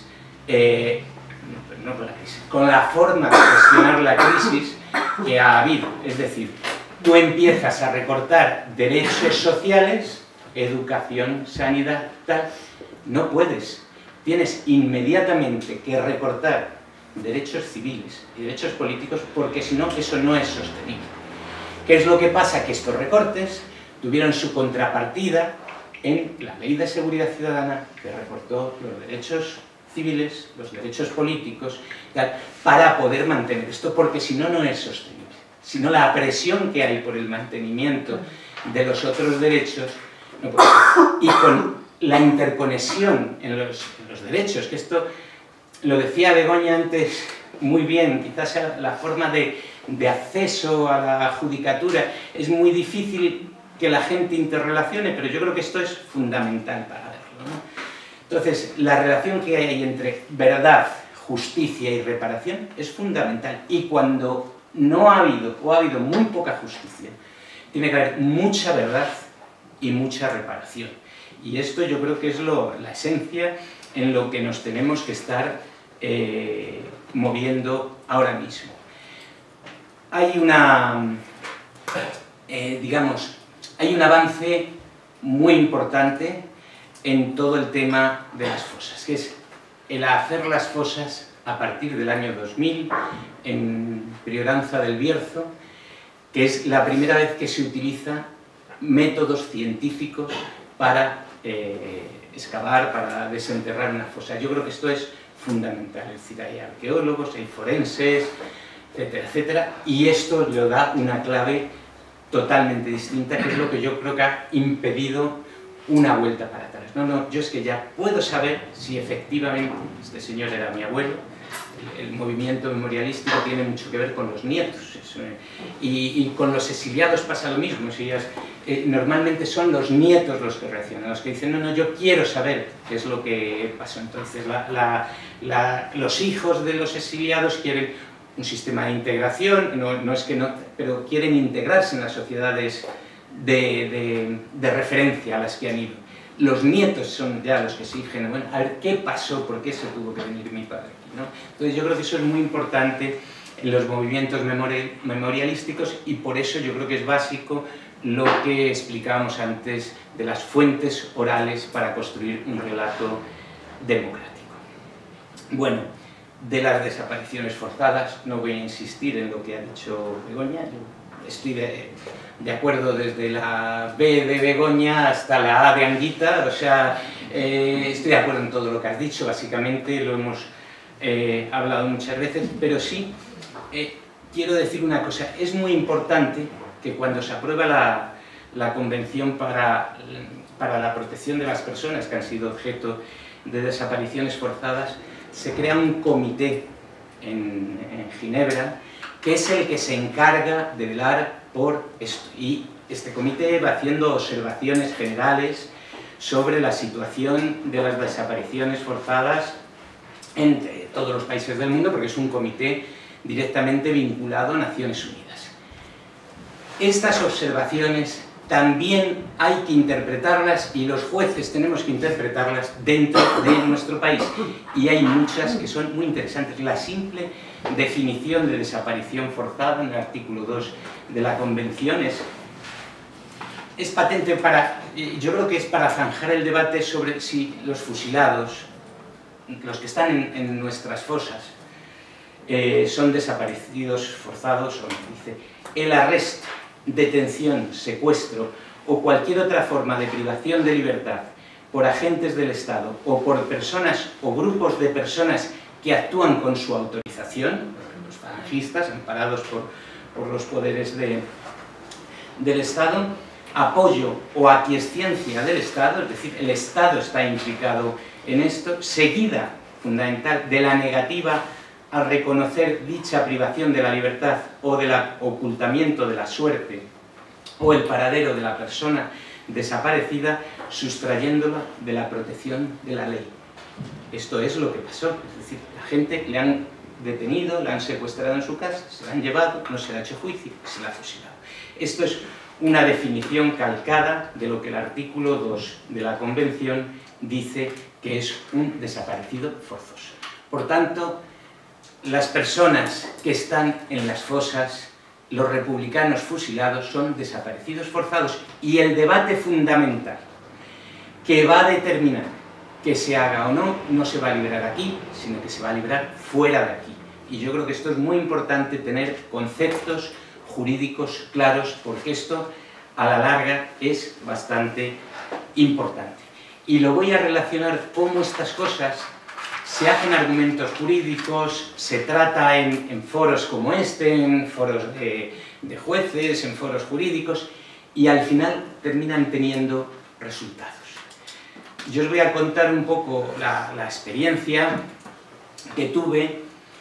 eh, no con la crisis, con la forma de gestionar la crisis que ha habido. Es decir, tú empiezas a recortar derechos sociales, educación, sanidad, tal, no puedes. Tienes inmediatamente que recortar derechos civiles y derechos políticos, porque si no, eso no es sostenible. ¿Qué es lo que pasa? Que estos recortes tuvieron su contrapartida en la Ley de Seguridad Ciudadana, que recortó los derechos civiles, los derechos políticos, tal, para poder mantener esto, porque si no, no es sostenible. Si no, la presión que hay por el mantenimiento de los otros derechos, no puede ser. Y con la interconexión en los, en los derechos, que esto lo decía Begoña antes muy bien, quizás sea la forma de, de acceso a la judicatura, es muy difícil que la gente interrelacione, pero yo creo que esto es fundamental para verlo, ¿no? Entonces, la relación que hay entre verdad, justicia y reparación es fundamental, y cuando no ha habido, o ha habido muy poca justicia, tiene que haber mucha verdad y mucha reparación. Y esto yo creo que es lo, la esencia en lo que nos tenemos que estar eh, moviendo ahora mismo. Hay una, eh, digamos, hay un avance muy importante en todo el tema de las fosas, que es el hacer las fosas a partir del año dos mil en Prioranza del Bierzo, que es la primera vez que se utiliza métodos científicos para eh, excavar, para desenterrar una fosa. Yo creo que esto es fundamental, es decir, hay arqueólogos, hay forenses, etcétera, etcétera, y esto le da una clave totalmente distinta, que es lo que yo creo que ha impedido una vuelta para atrás. No, no, yo es que ya puedo saber si efectivamente, este señor era mi abuelo, el, el movimiento memorialístico tiene mucho que ver con los nietos, eso, eh, y, y con los exiliados pasa lo mismo, si ellas, eh, normalmente son los nietos los que reaccionan, los que dicen, no, no, yo quiero saber qué es lo que pasó. Entonces, la, la, la, los hijos de los exiliados quieren un sistema de integración, no, no es que no, pero quieren integrarse en las sociedades de, de, de referencia a las que han ido. Los nietos son ya los que exigen, bueno, a ver qué pasó, por qué se tuvo que venir mi padre aquí, ¿no? Entonces yo creo que eso es muy importante en los movimientos memori memorialísticos, y por eso yo creo que es básico lo que explicábamos antes de las fuentes orales para construir un relato democrático. Bueno, de las desapariciones forzadas, no voy a insistir en lo que ha dicho Begoña, yo estoy de, de acuerdo desde la B de Begoña hasta la A de Anguita, o sea, eh, estoy de acuerdo en todo lo que has dicho, básicamente lo hemos eh, hablado muchas veces, pero sí eh, quiero decir una cosa, es muy importante que cuando se aprueba la, la Convención para, para la protección de las personas que han sido objeto de desapariciones forzadas, se crea un comité en, en Ginebra, que es el que se encarga de velar por esto. Y este comité va haciendo observaciones generales sobre la situación de las desapariciones forzadas entre todos los países del mundo, porque es un comité directamente vinculado a Naciones Unidas. Estas observaciones también hay que interpretarlas, y los jueces tenemos que interpretarlas dentro de nuestro país, y hay muchas que son muy interesantes. La simple definición de desaparición forzada en el artículo dos de la Convención es, es patente para, yo creo que es para zanjar el debate sobre si los fusilados, los que están en, en nuestras fosas, eh, son desaparecidos forzados o no. Dice, el arresto, detención, secuestro o cualquier otra forma de privación de libertad por agentes del Estado o por personas o grupos de personas que actúan con su autorización, los falangistas amparados por, por los poderes de, del Estado, apoyo o aquiescencia del Estado, es decir, el Estado está implicado en esto, seguida, fundamental, de la negativa a reconocer dicha privación de la libertad o del ocultamiento de la suerte o el paradero de la persona desaparecida, sustrayéndola de la protección de la ley. Esto es lo que pasó, es decir, la gente le han detenido, la han secuestrado en su casa, se la han llevado, no se le ha hecho juicio, se la ha fusilado. Esto es una definición calcada de lo que el artículo dos de la Convención dice que es un desaparecido forzoso. Por tanto, las personas que están en las fosas, los republicanos fusilados, son desaparecidos forzados, y el debate fundamental que va a determinar que se haga o no, no se va a librar aquí, sino que se va a librar fuera de aquí. Y yo creo que esto es muy importante, tener conceptos jurídicos claros, porque esto a la larga es bastante importante. Y lo voy a relacionar cómo estas cosas se hacen argumentos jurídicos, se trata en, en foros como este, en foros de, de jueces, en foros jurídicos, y al final terminan teniendo resultados. Yo os voy a contar un poco la, la experiencia que tuve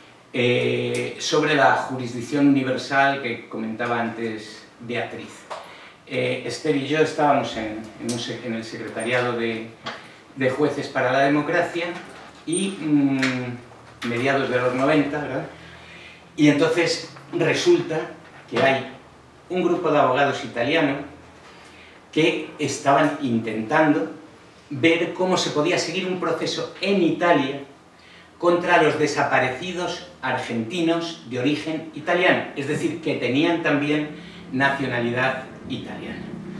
eh, sobre la jurisdicción universal que comentaba antes Beatriz. Eh, Esther y yo estábamos en, en, un, en el secretariado de, de Jueces para la Democracia, y mmm, mediados de los noventa, ¿verdad? Y entonces resulta que hay un grupo de abogados italianos que estaban intentando ver cómo se podía seguir un proceso en Italia contra los desaparecidos argentinos de origen italiano, es decir, que tenían también nacionalidad italiana.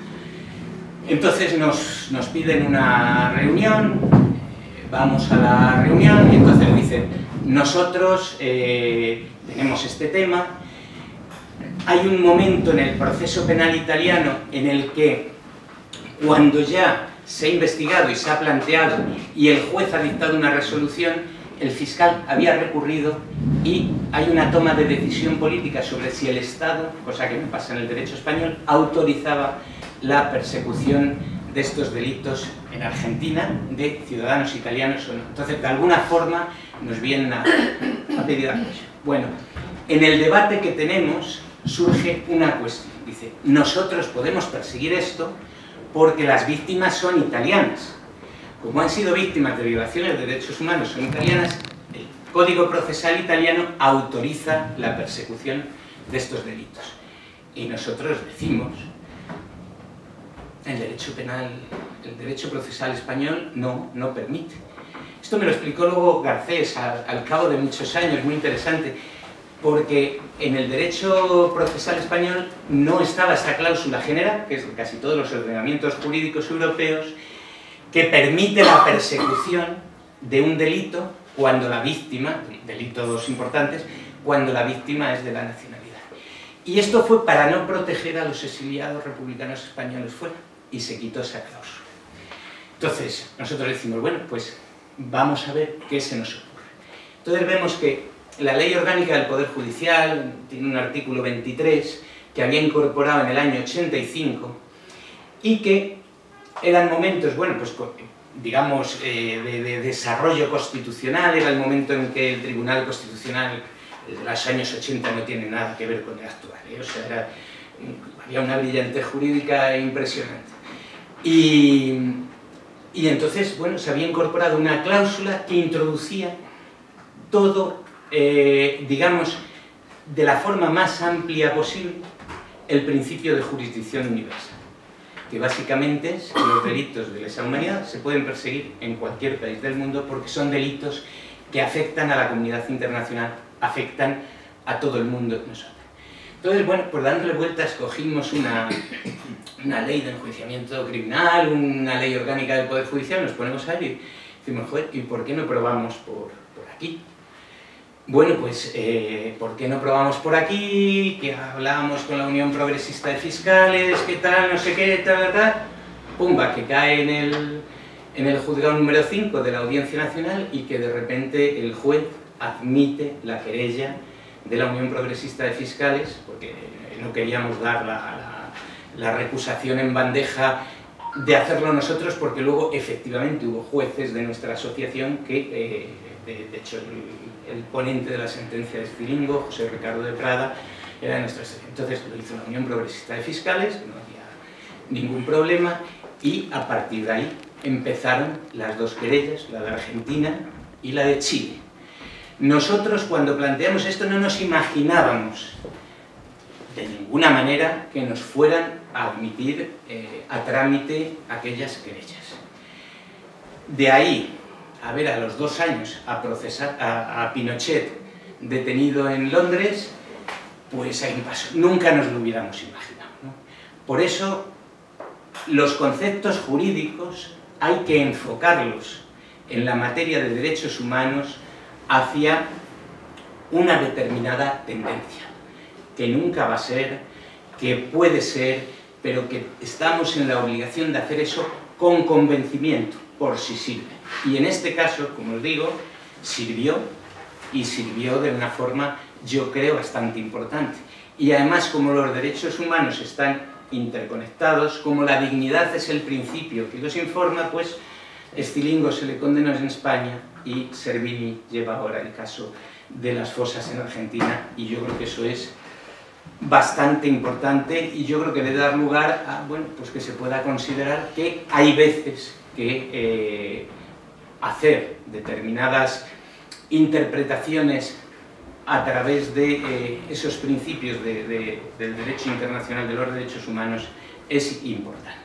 Entonces nos, nos piden una reunión, eh, vamos a la reunión y entonces dicen, nosotros eh, tenemos este tema, hay un momento en el proceso penal italiano en el que cuando ya se ha investigado y se ha planteado y el juez ha dictado una resolución, el fiscal había recurrido y hay una toma de decisión política sobre si el Estado, cosa que no pasa en el derecho español, autorizaba la persecución de estos delitos en Argentina de ciudadanos italianos o no. Entonces, de alguna forma, nos vienen a, a pedir apoyo. Bueno, en el debate que tenemos surge una cuestión. Dice, nosotros podemos perseguir esto porque las víctimas son italianas. Como han sido víctimas de violaciones de derechos humanos, son italianas, el Código Procesal italiano autoriza la persecución de estos delitos. Y nosotros decimos, el derecho penal, el derecho procesal español no, no permite. Esto me lo explicó luego Garcés al, al cabo de muchos años, muy interesante, porque en el derecho procesal español no estaba esta cláusula general, que es de casi todos los ordenamientos jurídicos europeos, que permite la persecución de un delito cuando la víctima, delitos importantes, cuando la víctima es de la nacionalidad. Y esto fue para no proteger a los exiliados republicanos españoles fuera, y se quitó esa cláusula. Entonces, nosotros decimos, bueno, pues vamos a ver qué se nos ocurre. Entonces vemos que la Ley Orgánica del Poder Judicial tiene un artículo veintitrés que había incorporado en el año ochenta y cinco y que eran momentos, bueno, pues digamos, eh, de, de desarrollo constitucional, era el momento en que el Tribunal Constitucional de los años ochenta no tiene nada que ver con el actual, ¿eh? O sea, era, había una brillantez jurídica impresionante. Y, y entonces, bueno, se había incorporado una cláusula que introducía todo, eh, digamos, de la forma más amplia posible, el principio de jurisdicción universal, que básicamente es que los delitos de lesa humanidad se pueden perseguir en cualquier país del mundo porque son delitos que afectan a la comunidad internacional, afectan a todo el mundo. Entonces, bueno, pues dándole vueltas, cogimos una, una ley de enjuiciamiento criminal, una ley orgánica del Poder Judicial, nos ponemos ahí y decimos, joder, ¿y por qué no probamos por, por aquí? Bueno, pues, eh, ¿por qué no probamos por aquí? Que hablábamos con la Unión Progresista de Fiscales, qué tal, no sé qué, tal, tal, pumba, que cae en el, en el juzgado número cinco de la Audiencia Nacional y que de repente el juez admite la querella de la Unión Progresista de Fiscales, porque no queríamos dar la, la, la recusación en bandeja de hacerlo nosotros, porque luego efectivamente hubo jueces de nuestra asociación que, eh, de, de hecho, el, el ponente de la sentencia de Scilingo, José Ricardo de Prada, era de nuestra asociación. Entonces lo hizo la Unión Progresista de Fiscales, no había ningún problema, y a partir de ahí empezaron las dos querellas, la de Argentina y la de Chile. Nosotros, cuando planteamos esto, no nos imaginábamos de ninguna manera que nos fueran a admitir eh, a trámite aquellas querellas. De ahí a ver a los dos años a, procesar, a, a Pinochet detenido en Londres, pues hay un paso. Nunca nos lo hubiéramos imaginado, ¿no? Por eso, los conceptos jurídicos hay que enfocarlos en la materia de derechos humanos hacia una determinada tendencia, que nunca va a ser, que puede ser, pero que estamos en la obligación de hacer eso con convencimiento, por si sirve. Y en este caso, como os digo, sirvió, y sirvió de una forma, yo creo, bastante importante. Y además, como los derechos humanos están interconectados, como la dignidad es el principio que los informa, pues Scilingo se le condenó en España y Servini lleva ahora el caso de las fosas en Argentina, y yo creo que eso es bastante importante, y yo creo que debe dar lugar a, bueno, pues que se pueda considerar que hay veces que eh, hacer determinadas interpretaciones a través de eh, esos principios de, de, del derecho internacional de los derechos humanos es importante.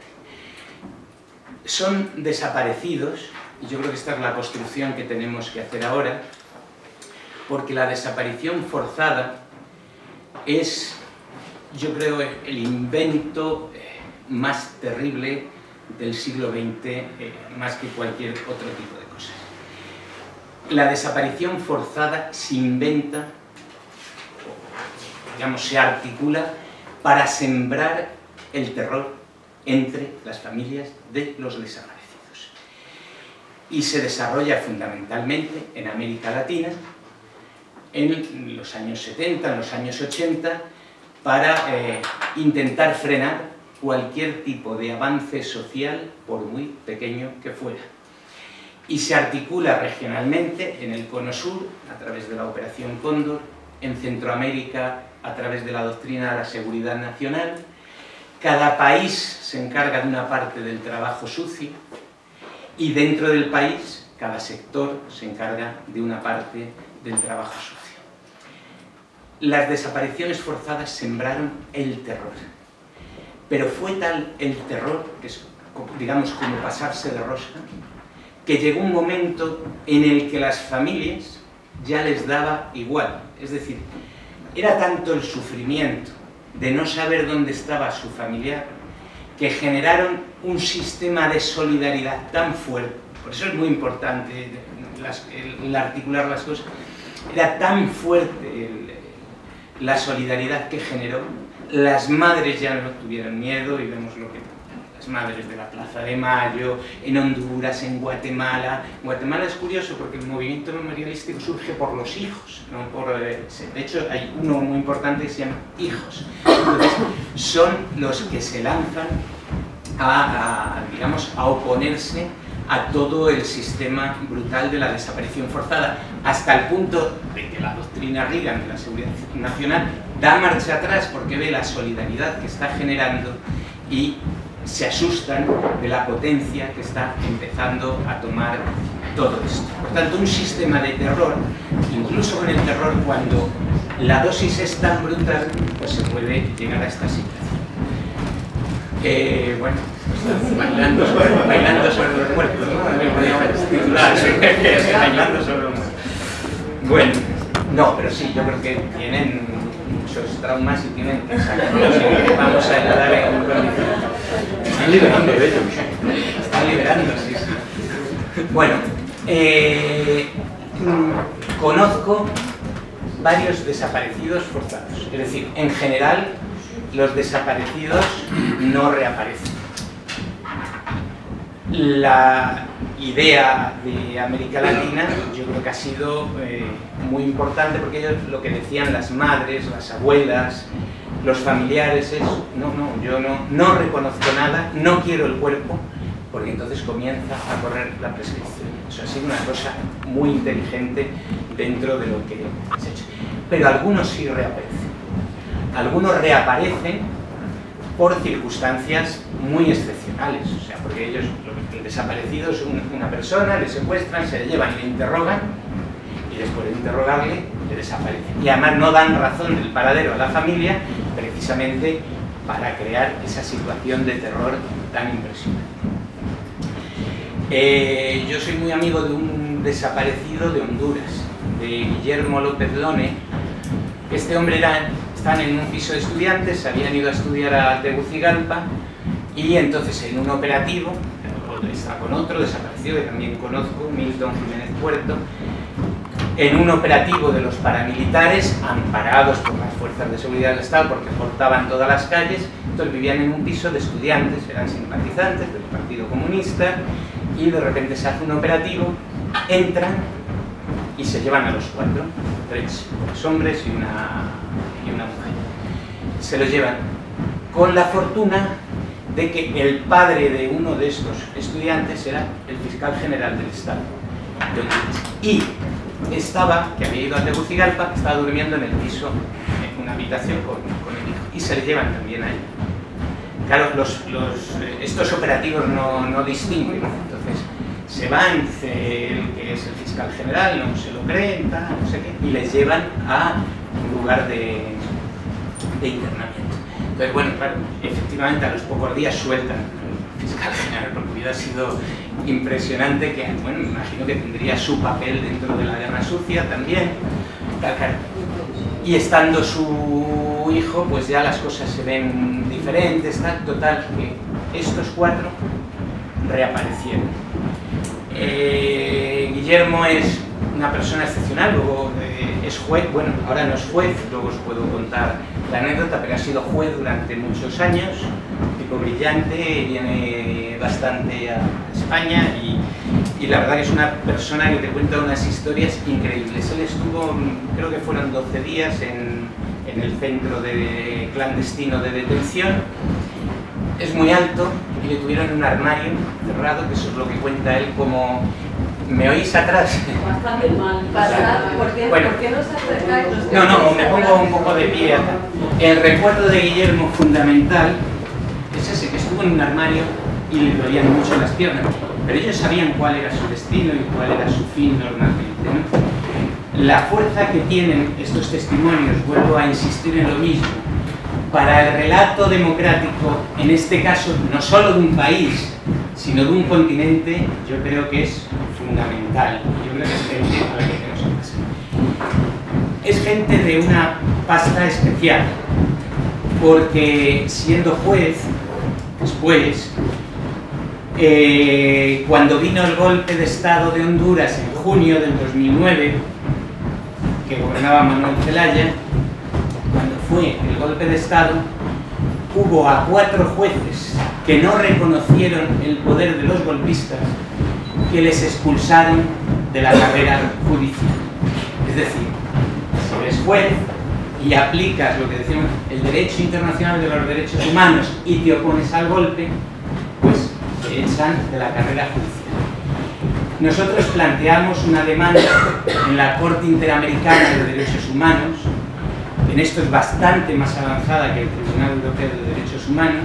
Son desaparecidos, y yo creo que esta es la construcción que tenemos que hacer ahora, porque la desaparición forzada es, yo creo, el invento más terrible del siglo veinte, eh, más que cualquier otro tipo de cosas. La desaparición forzada se inventa, digamos, se articula para sembrar el terror entre las familias de los desaparecidos. Y se desarrolla fundamentalmente en América Latina, en los años setenta, en los años ochenta, para eh, intentar frenar cualquier tipo de avance social, por muy pequeño que fuera. Y se articula regionalmente en el Cono Sur, a través de la Operación Cóndor, en Centroamérica, a través de la doctrina de la seguridad nacional. Cada país se encarga de una parte del trabajo sucio, y dentro del país, cada sector se encarga de una parte del trabajo sucio. Las desapariciones forzadas sembraron el terror, pero fue tal el terror, que es, digamos, como pasarse de rosca, que llegó un momento en el que las familias ya les daba igual. Es decir, era tanto el sufrimiento de no saber dónde estaba su familiar, que generaron un sistema de solidaridad tan fuerte. Por eso es muy importante las, el, el articular las cosas. Era tan fuerte el, la solidaridad que generó. Las madres ya no tuvieron miedo, y vemos lo que las madres de la Plaza de Mayo, en Honduras, en Guatemala. Guatemala es curioso porque el movimiento memorialístico surge por los hijos, no por, de hecho hay uno muy importante que se llama Hijos. Entonces, son los que se lanzan a, a, digamos, a oponerse a todo el sistema brutal de la desaparición forzada, hasta el punto de que la doctrina Reagan de la seguridad nacional da marcha atrás porque ve la solidaridad que está generando y se asustan de la potencia que está empezando a tomar todo esto. Por tanto, un sistema de terror, incluso con el terror, cuando la dosis es tan brutal, pues se puede llegar a esta situación. Eh, bueno, pues, bailando, sobre, bailando sobre los muertos, ¿no? Me podríamos titular, bailando sobre los muertos. Bueno, no, pero sí, yo creo que tienen muchos traumas y tienen que sacarlos, y vamos a ayudar en condiciones. Están liberando de ellos. Están liberando, sí, sí. Bueno, eh, conozco varios desaparecidos forzados. Es decir, en general, los desaparecidos no reaparecen. La idea de América Latina yo creo que ha sido eh, muy importante, porque ellos, lo que decían las madres, las abuelas, los familiares es: no, no, yo no, no reconozco nada, no quiero el cuerpo, porque entonces comienza a correr la prescripción. Eso ha sido una cosa muy inteligente dentro de lo que se ha hecho. Pero algunos sí reaparecen. Algunos reaparecen por circunstancias muy excepcionales, o sea, porque ellos, el desaparecido es una persona, le secuestran, se le llevan y le interrogan, y después de interrogarle, le desaparecen. Y además no dan razón del paradero a la familia, precisamente para crear esa situación de terror tan impresionante. Eh, yo soy muy amigo de un un desaparecido de Honduras, de Guillermo López Lone. Este hombre era, estaban en un piso de estudiantes, habían ido a estudiar a Tegucigalpa y entonces en un operativo, está con otro desaparecido que también conozco, Milton Jiménez Puerto, en un operativo de los paramilitares, amparados por las fuerzas de seguridad del Estado porque cortaban todas las calles, entonces vivían en un piso de estudiantes, eran simpatizantes del Partido Comunista, y de repente se hace un operativo, entran y se llevan a los cuatro, tres, tres hombres y una, y una mujer. Se los llevan con la fortuna de que el padre de uno de estos estudiantes era el fiscal general del Estado de Honduras. Y estaba, que había ido a Tegucigalpa, estaba durmiendo en el piso, en una habitación con, con el hijo, y se le llevan también a él. Claro, los, los, estos operativos no, no distinguen, entonces se van, dice el que es el fiscal general, no se lo creen, tal, no sé qué, y les llevan a un lugar de, de internamiento. Entonces, bueno, claro, efectivamente a los pocos días sueltan al fiscal general, porque hubiera sido impresionante que, bueno, me imagino que tendría su papel dentro de la guerra sucia también, tal, tal. Y estando su hijo, pues ya las cosas se ven diferentes, tal, total, que estos cuatro reaparecieron. Eh, Guillermo es una persona excepcional, luego eh, es juez, bueno, ahora no es juez, luego os puedo contar la anécdota, pero ha sido juez durante muchos años, tipo brillante, viene bastante a España y, y la verdad que es una persona que te cuenta unas historias increíbles. Él estuvo, creo que fueron doce días en, en el centro de, clandestino de detención, es muy alto y le tuvieron en un armario cerrado, que eso es lo que cuenta él, como... ¿Me oís atrás? Bastante mal. Pasad, ¿por qué, bueno, ¿por qué no se acercáis? No, no, me pongo un poco de pie acá. El recuerdo de Guillermo fundamental es ese, que estuvo en un armario y le dolían mucho las piernas, pero ellos sabían cuál era su destino y cuál era su fin normalmente, ¿no? La fuerza que tienen estos testimonios, vuelvo a insistir en lo mismo, para el relato democrático, en este caso no solo de un país, sino de un continente, yo creo que es fundamental. Yo creo que es gente a la que tenemos que pasar. Es gente de una pasta especial, porque siendo juez, después, eh, cuando vino el golpe de Estado de Honduras en junio del dos mil nueve, que gobernaba Manuel Zelaya, cuando fue el golpe de Estado, hubo a cuatro jueces que no reconocieron el poder de los golpistas, que les expulsaron de la carrera judicial. Es decir, si eres juez y aplicas lo que decimos el derecho internacional de los derechos humanos y te opones al golpe, pues te echan de la carrera judicial. Nosotros planteamos una demanda en la Corte Interamericana de Derechos Humanos. En esto es bastante más avanzada que el Tribunal Europeo de Derechos Humanos,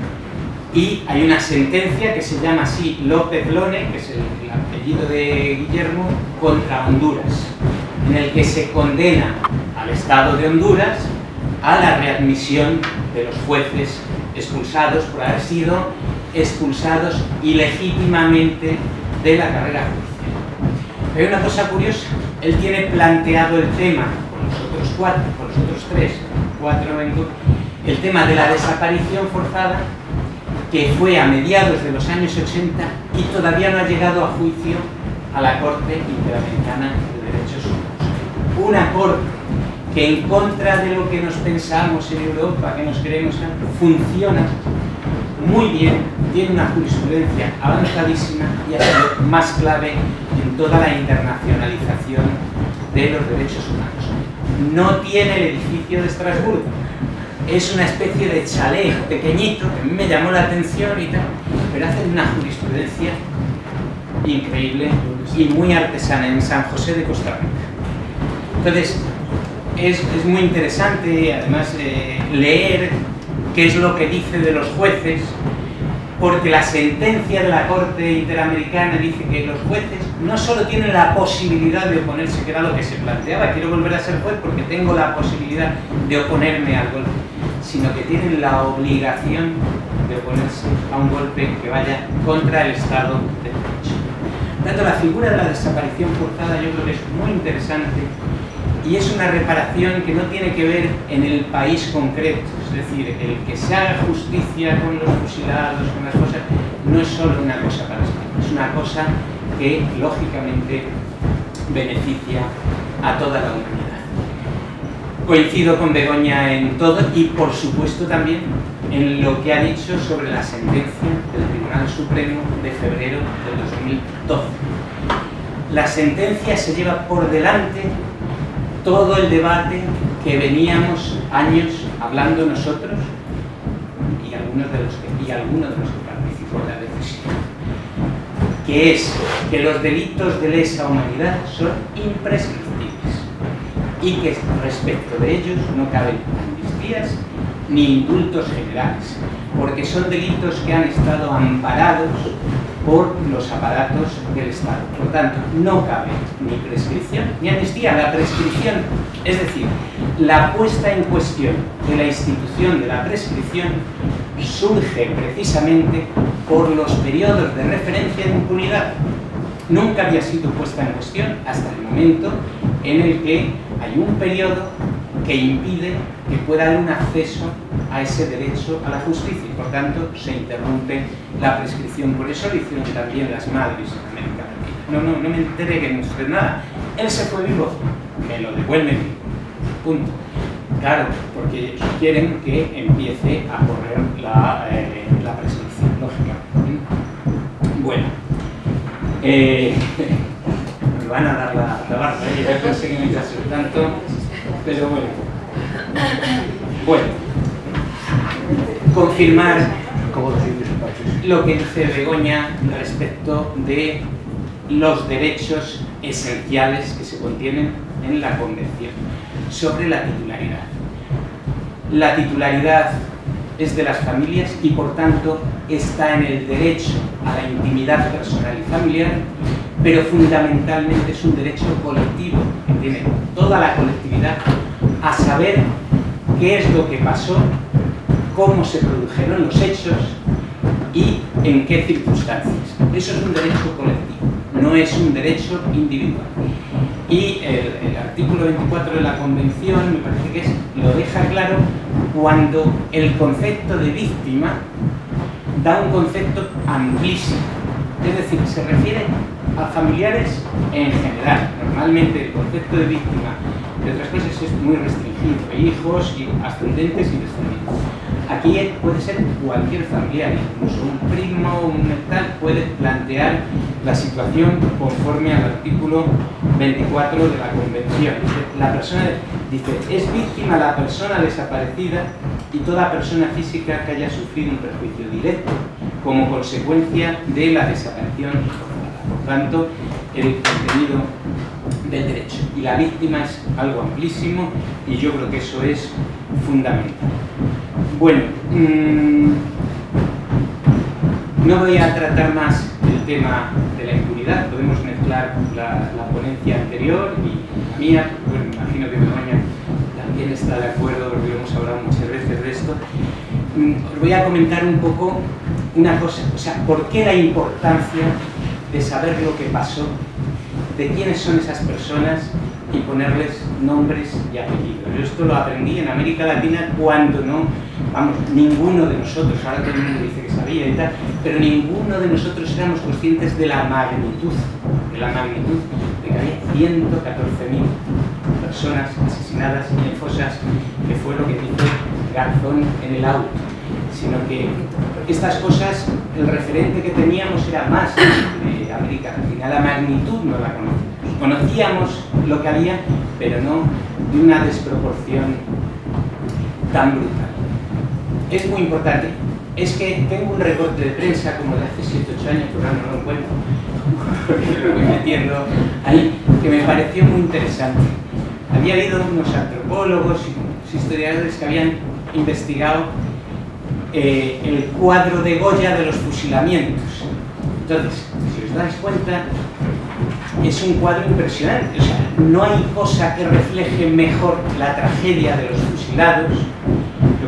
y hay una sentencia que se llama así López Lone, que es el, el apellido de Guillermo, contra Honduras, en el que se condena al Estado de Honduras a la readmisión de los jueces expulsados por haber sido expulsados ilegítimamente de la carrera judicial. Hay una cosa curiosa, él tiene planteado el tema con los otros cuatro, con los otros tres, cuatro vengo, el tema de la desaparición forzada, que fue a mediados de los años ochenta y todavía no ha llegado a juicio a la Corte Interamericana de Derechos Humanos. Una corte que, en contra de lo que nos pensamos en Europa, que nos creemos, funciona muy bien, tiene una jurisprudencia avanzadísima y ha sido más clave en toda la internacionalización de los derechos humanos. No tiene el edificio de Estrasburgo, es una especie de chalet pequeñito, que a mí me llamó la atención y tal, pero hace una jurisprudencia increíble y muy artesana en San José de Costa Rica. Entonces, es, es muy interesante, además, eh, leer qué es lo que dice de los jueces, porque la sentencia de la Corte Interamericana dice que los jueces no solo tienen la posibilidad de oponerse, que era lo que se planteaba, quiero volver a ser juez porque tengo la posibilidad de oponerme al golpe, sino que tienen la obligación de oponerse a un golpe que vaya contra el Estado de Derecho. Por tanto, la figura de la desaparición forzada yo creo que es muy interesante y es una reparación que no tiene que ver en el país concreto, es decir, el que se haga justicia con los fusilados, con las cosas, no es solo una cosa para España, es una cosa que lógicamente beneficia a toda la humanidad. Coincido con Begoña en todo y por supuesto también en lo que ha dicho sobre la sentencia del Tribunal Supremo de febrero del dos mil doce. La sentencia se lleva por delante todo el debate que veníamos años hablando nosotros y algunos de los que, y algunos de los que participó en la decisión, que es que los delitos de lesa humanidad son imprescriptibles y que respecto de ellos no caben amnistías ni indultos generales, porque son delitos que han estado amparados por los aparatos del Estado. Por tanto, no cabe ni prescripción ni amnistía. La prescripción, es decir, la puesta en cuestión de la institución de la prescripción surge precisamente por los periodos de referencia de impunidad. Nunca había sido puesta en cuestión hasta el momento en el que hay un periodo que impide que pueda haber un acceso a ese derecho a la justicia y por tanto se interrumpe la prescripción. Por eso lo hicieron también las madres en América Latina. No, no, no me enteré que no usted nada. Él se fue vivo, me lo devuelven vivo. Punto. Claro, porque ellos quieren que empiece a correr la, eh, la prescripción, lógicamente. Bueno, eh, me van a dar la, la barba, ¿eh? Yo pensé que me iba a hacer tanto, pero bueno. Bueno, confirmar lo que dice Begoña respecto de los derechos esenciales que se contienen en la Convención sobre la titularidad. La titularidad es de las familias y por tanto está en el derecho a la intimidad personal y familiar, pero fundamentalmente es un derecho colectivo que tiene toda la colectividad a saber qué es lo que pasó, cómo se produjeron los hechos y en qué circunstancias. Eso es un derecho colectivo, no es un derecho individual. Y el, el artículo veinticuatro de la Convención, me parece que es, lo deja claro cuando el concepto de víctima da un concepto amplísimo. Es decir, se refiere a familiares en general. Normalmente el concepto de víctima de otras cosas es muy restringido, hijos, y ascendentes y descendientes. Aquí puede ser cualquier familiar, incluso un primo, un tal, puede plantear la situación conforme al artículo veinticuatro de la Convención. La persona, dice, es víctima la persona desaparecida y toda persona física que haya sufrido un perjuicio directo como consecuencia de la desaparición forzada. Por tanto, el contenido del derecho. Y la víctima es algo amplísimo y yo creo que eso es fundamental. Bueno, mmm, no voy a tratar más el tema de la impunidad, podemos mezclar la, la ponencia anterior y la mía, bueno, me imagino que Begoña también está de acuerdo porque hemos hablado muchas veces de esto. Os voy a comentar un poco una cosa, o sea, ¿por qué la importancia de saber lo que pasó, de quiénes son esas personas y ponerles nombres y apellidos? Yo esto lo aprendí en América Latina cuando no, vamos, ninguno de nosotros, ahora todo el mundo dice que sabía y tal, pero ninguno de nosotros éramos conscientes de la magnitud, de la magnitud de que había ciento catorce mil personas asesinadas en fosas, que fue lo que hizo Garzón en el auto, sino que estas cosas, el referente que teníamos era más de América Latina, la magnitud no la conocíamos. Conocíamos lo que había, pero no de una desproporción tan brutal. Es muy importante. Es que tengo un recorte de prensa como de hace siete ocho años, pero ahora no lo encuentro, porque lo voy metiendo ahí, que me pareció muy interesante. Había habido unos antropólogos y unos historiadores que habían investigado eh, el cuadro de Goya de los fusilamientos. Entonces, si os dais cuenta, es un cuadro impresionante. O sea, no hay cosa que refleje mejor la tragedia de los fusilados. Yo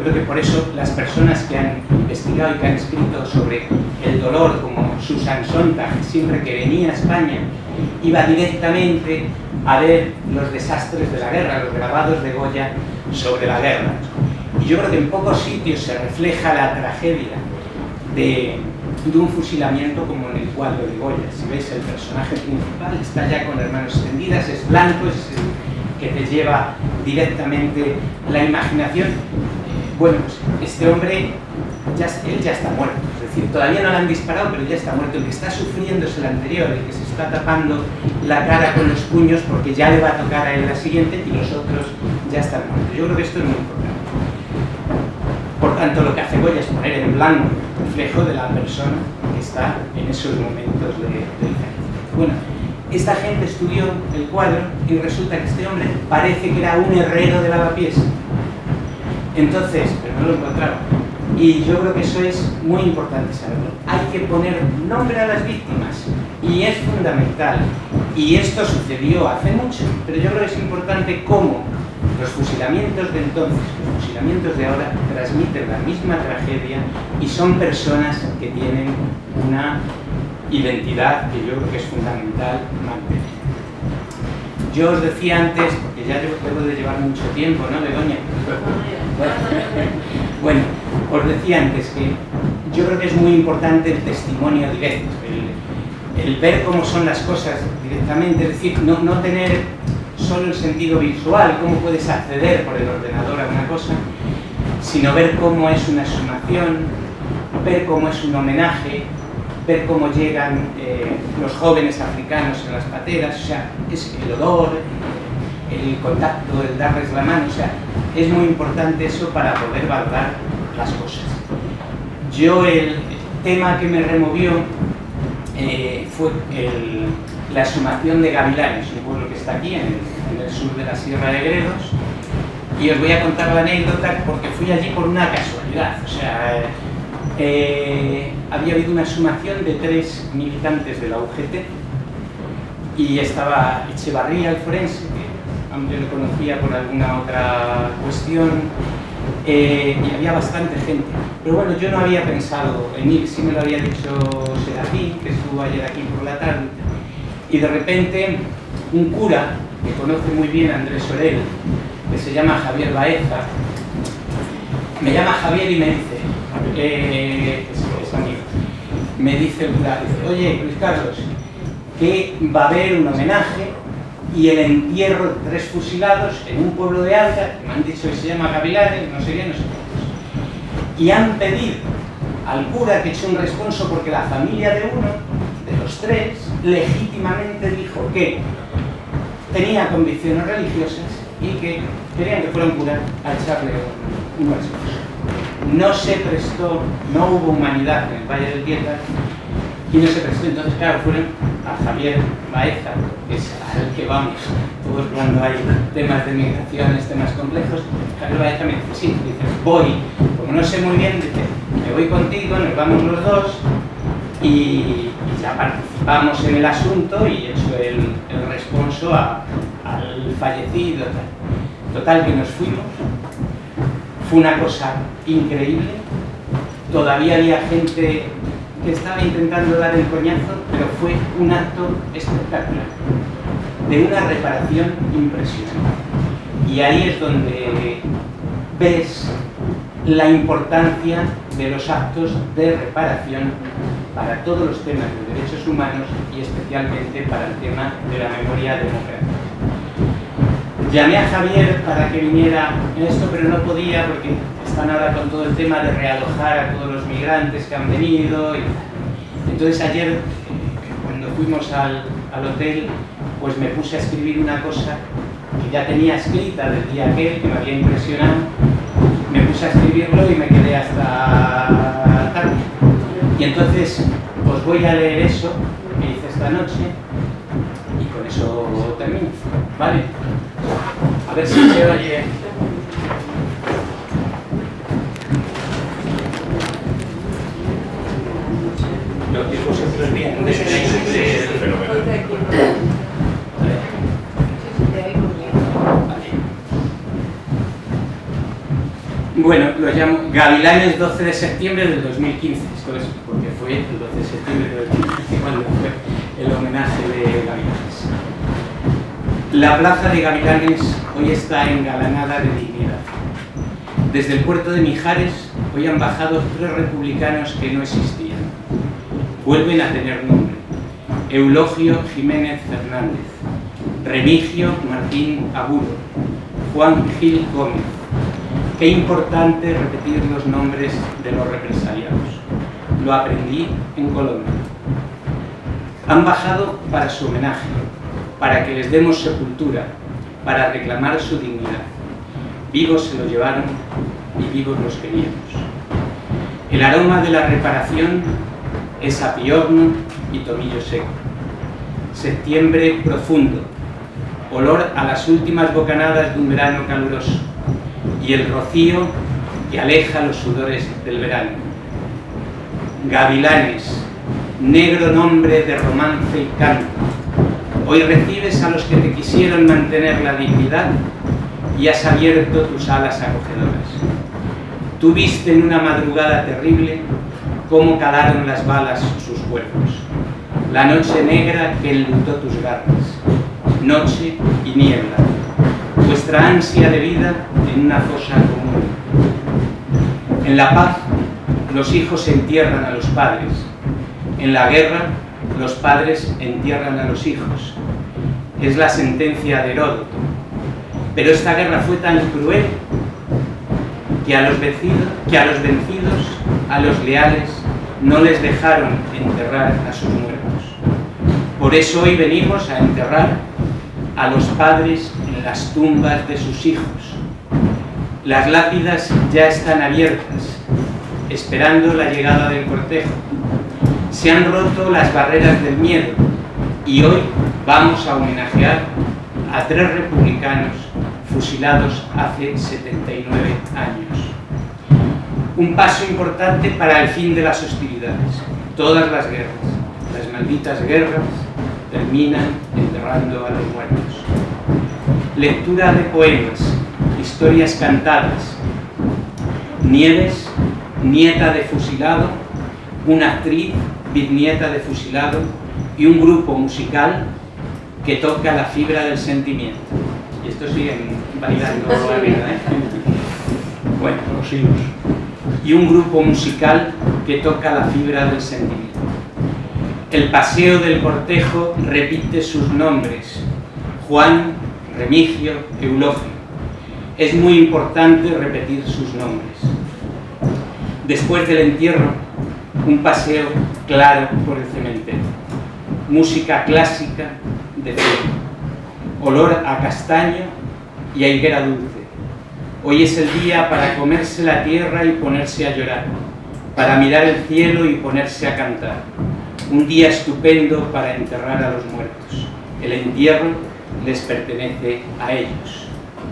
creo que por eso las personas que han investigado y que han escrito sobre el dolor, como Susan Sontag, siempre que venía a España, iba directamente a ver los desastres de la guerra, los grabados de Goya sobre la guerra. Y yo creo que en pocos sitios se refleja la tragedia de, de un fusilamiento como en el cuadro de Goya. Si veis, el personaje principal está ya con las manos extendidas, es blanco, es el que te lleva directamente la imaginación. Bueno, pues este hombre, ya, él ya está muerto, es decir, todavía no le han disparado, pero ya está muerto. El que está sufriendo es el anterior, el que se está tapando la cara con los puños porque ya le va a tocar a él la siguiente y los otros ya están muertos. Yo creo que esto es muy importante. Por tanto, lo que hace Goya es poner en blanco el reflejo de la persona que está en esos momentos de, de diferencia. Bueno, esta gente estudió el cuadro y resulta que este hombre parece que era un herrero de lavapiés. Entonces, pero no lo encontraron. Y yo creo que eso es muy importante saberlo. Hay que poner nombre a las víctimas y es fundamental. Y esto sucedió hace mucho, pero yo creo que es importante cómo los fusilamientos de entonces, los fusilamientos de ahora, transmiten la misma tragedia y son personas que tienen una identidad que yo creo que es fundamental mantener. Yo os decía antes, porque ya debo de llevar mucho tiempo, ¿no, Begoña? Bueno, os decía antes que yo creo que es muy importante el testimonio directo, el, el ver cómo son las cosas directamente, es decir, no, no tener solo el sentido visual, cómo puedes acceder por el ordenador a una cosa, sino ver cómo es una exhumación, ver cómo es un homenaje, ver cómo llegan eh, los jóvenes africanos en las pateras, o sea, es el olor, el contacto, el darles la mano, o sea, es muy importante eso para poder valorar las cosas. Yo el tema que me removió eh, fue el, la exhumación de Gavilanes, un pueblo que está aquí en el, en el sur de la Sierra de Gredos, y os voy a contar la anécdota porque fui allí por una casualidad, o sea, Eh, había habido una exhumación de tres militantes de la U G T y estaba Echevarría, el forense, que yo lo conocía por alguna otra cuestión, eh, y había bastante gente. Pero bueno, yo no había pensado en ir, sí me lo había dicho Serafín, que estuvo ayer aquí por la tarde, y de repente un cura que conoce muy bien a Andrés Orel, que se llama Javier Baeza, me llama Javier y me dice, Eh, es, es amigo. Me dice el cura, dice, oye, Luis Carlos, que va a haber un homenaje y el entierro de tres fusilados en un pueblo de Alta, que me han dicho que se llama Gavilanes, no sé qué, no sé cuántos. Y han pedido al cura que eche un responso porque la familia de uno, de los tres, legítimamente dijo que tenía convicciones religiosas y que querían que fuera un cura a echarle un, un responso. No se prestó, no hubo humanidad en el Valle del Diétar y no se prestó. Entonces, claro, fueron a Javier Baeza, que es al que vamos todos cuando hay temas de migraciones, temas complejos. Javier Baeza me dice, sí, dice, voy, como no sé muy bien, dice, me voy contigo, nos vamos los dos y, y ya participamos en el asunto y hecho el, el responso a, al fallecido. Total, que nos fuimos. Fue una cosa increíble, todavía había gente que estaba intentando dar el coñazo, pero fue un acto espectacular, de una reparación impresionante. Y ahí es donde ves la importancia de los actos de reparación para todos los temas de derechos humanos y especialmente para el tema de la memoria democrática. Llamé a Javier para que viniera en esto, pero no podía porque están ahora con todo el tema de realojar a todos los migrantes que han venido. Y entonces ayer, cuando fuimos al, al hotel, pues me puse a escribir una cosa que ya tenía escrita del día aquel, que me había impresionado. Me puse a escribirlo y me quedé hasta tarde. Y entonces os voy a leer eso que hice esta noche y con eso termino, ¿vale? A ver si se oye. Lo que vosotros bien, de Bueno, lo llamo Gavilanes doce de septiembre del dos mil quince, esto es porque fue el doce de septiembre del dos mil quince cuando fue el homenaje de Gavilanes. La plaza de Gavilanes hoy está engalanada de dignidad. Desde el puerto de Mijares hoy han bajado tres republicanos que no existían. Vuelven a tener nombre: Eulogio Jiménez Fernández, Remigio Martín Agudo, Juan Gil Gómez. Qué importante repetir los nombres de los represaliados. Lo aprendí en Colombia. Han bajado para su homenaje, para que les demos sepultura, para reclamar su dignidad. Vivos se lo llevaron y vivos los queríamos. El aroma de la reparación es apiorno y tomillo seco. Septiembre profundo, olor a las últimas bocanadas de un verano caluroso y el rocío que aleja los sudores del verano. Gavilanes, negro nombre de romance y canto, hoy recibes a los que te quisieron mantener la dignidad y has abierto tus alas acogedoras. Tú viste en una madrugada terrible cómo calaron las balas sus cuerpos, la noche negra que enlutó tus garras, noche y niebla, vuestra ansia de vida en una fosa común. En la paz, los hijos entierran a los padres. En la guerra, los padres entierran a los hijos. Es la sentencia de Heródoto. Pero esta guerra fue tan cruel que a los vencidos, que a los vencidos, a los leales, no les dejaron enterrar a sus muertos. Por eso hoy venimos a enterrar a los padres en las tumbas de sus hijos. Las lápidas ya están abiertas, esperando la llegada del cortejo. Se han roto las barreras del miedo y hoy vamos a homenajear a tres republicanos fusilados hace setenta y nueve años. Un paso importante para el fin de las hostilidades. Todas las guerras, las malditas guerras, terminan enterrando a los muertos. Lectura de poemas, historias cantadas. Nieves, nieta de fusilado, una actriz, bisnieta de fusilado, y un grupo musical que toca la fibra del sentimiento. Y esto sigue validando la vida, ¿eh? Bueno, los hilos. Y un grupo musical que toca la fibra del sentimiento. El paseo del cortejo repite sus nombres: Juan, Remigio, Eulogio. Es muy importante repetir sus nombres. Después del entierro, un paseo claro por el cementerio. Música clásica de cielo. Olor a castaño y a higuera dulce. Hoy es el día para comerse la tierra y ponerse a llorar, para mirar el cielo y ponerse a cantar. Un día estupendo para enterrar a los muertos. El entierro les pertenece a ellos.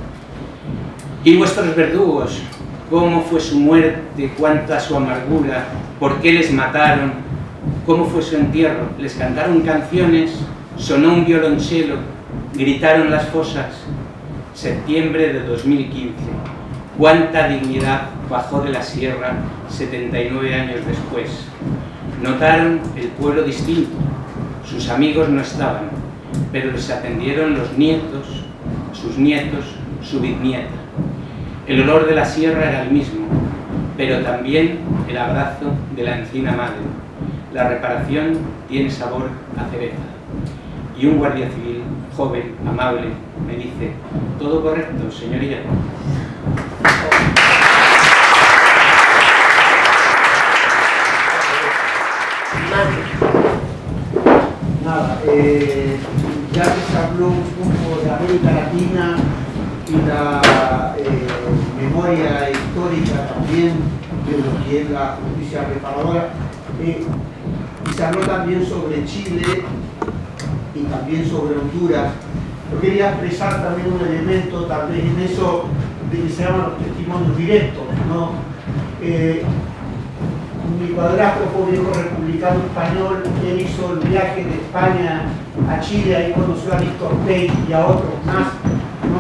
Y vuestros verdugos, ¿cómo fue su muerte? ¿Cuánta su amargura? ¿Por qué les mataron? ¿Cómo fue su entierro? ¿Les cantaron canciones? ¿Sonó un violonchelo? ¿Gritaron las fosas? Septiembre de dos mil quince. ¿Cuánta dignidad bajó de la sierra setenta y nueve años después? Notaron el pueblo distinto. Sus amigos no estaban, pero les atendieron los nietos, sus nietos, su bisnieta. El olor de la sierra era el mismo, pero también el abrazo de la encina madre. La reparación tiene sabor a cereza. Y un guardia civil, joven, amable, me dice: todo correcto, señoría. Nada, eh, ya que se habló un poco de América Latina y la eh, memoria histórica también de lo que es la justicia reparadora, eh, y se habló también sobre Chile y también sobre Honduras. Yo quería expresar también un elemento, tal vez en eso de que se llaman los testimonios directos, ¿no? Eh, mi padrastro fue viejo republicano español, él hizo el viaje de España a Chile, ahí conoció a Víctor Pey y a otros más, ¿no?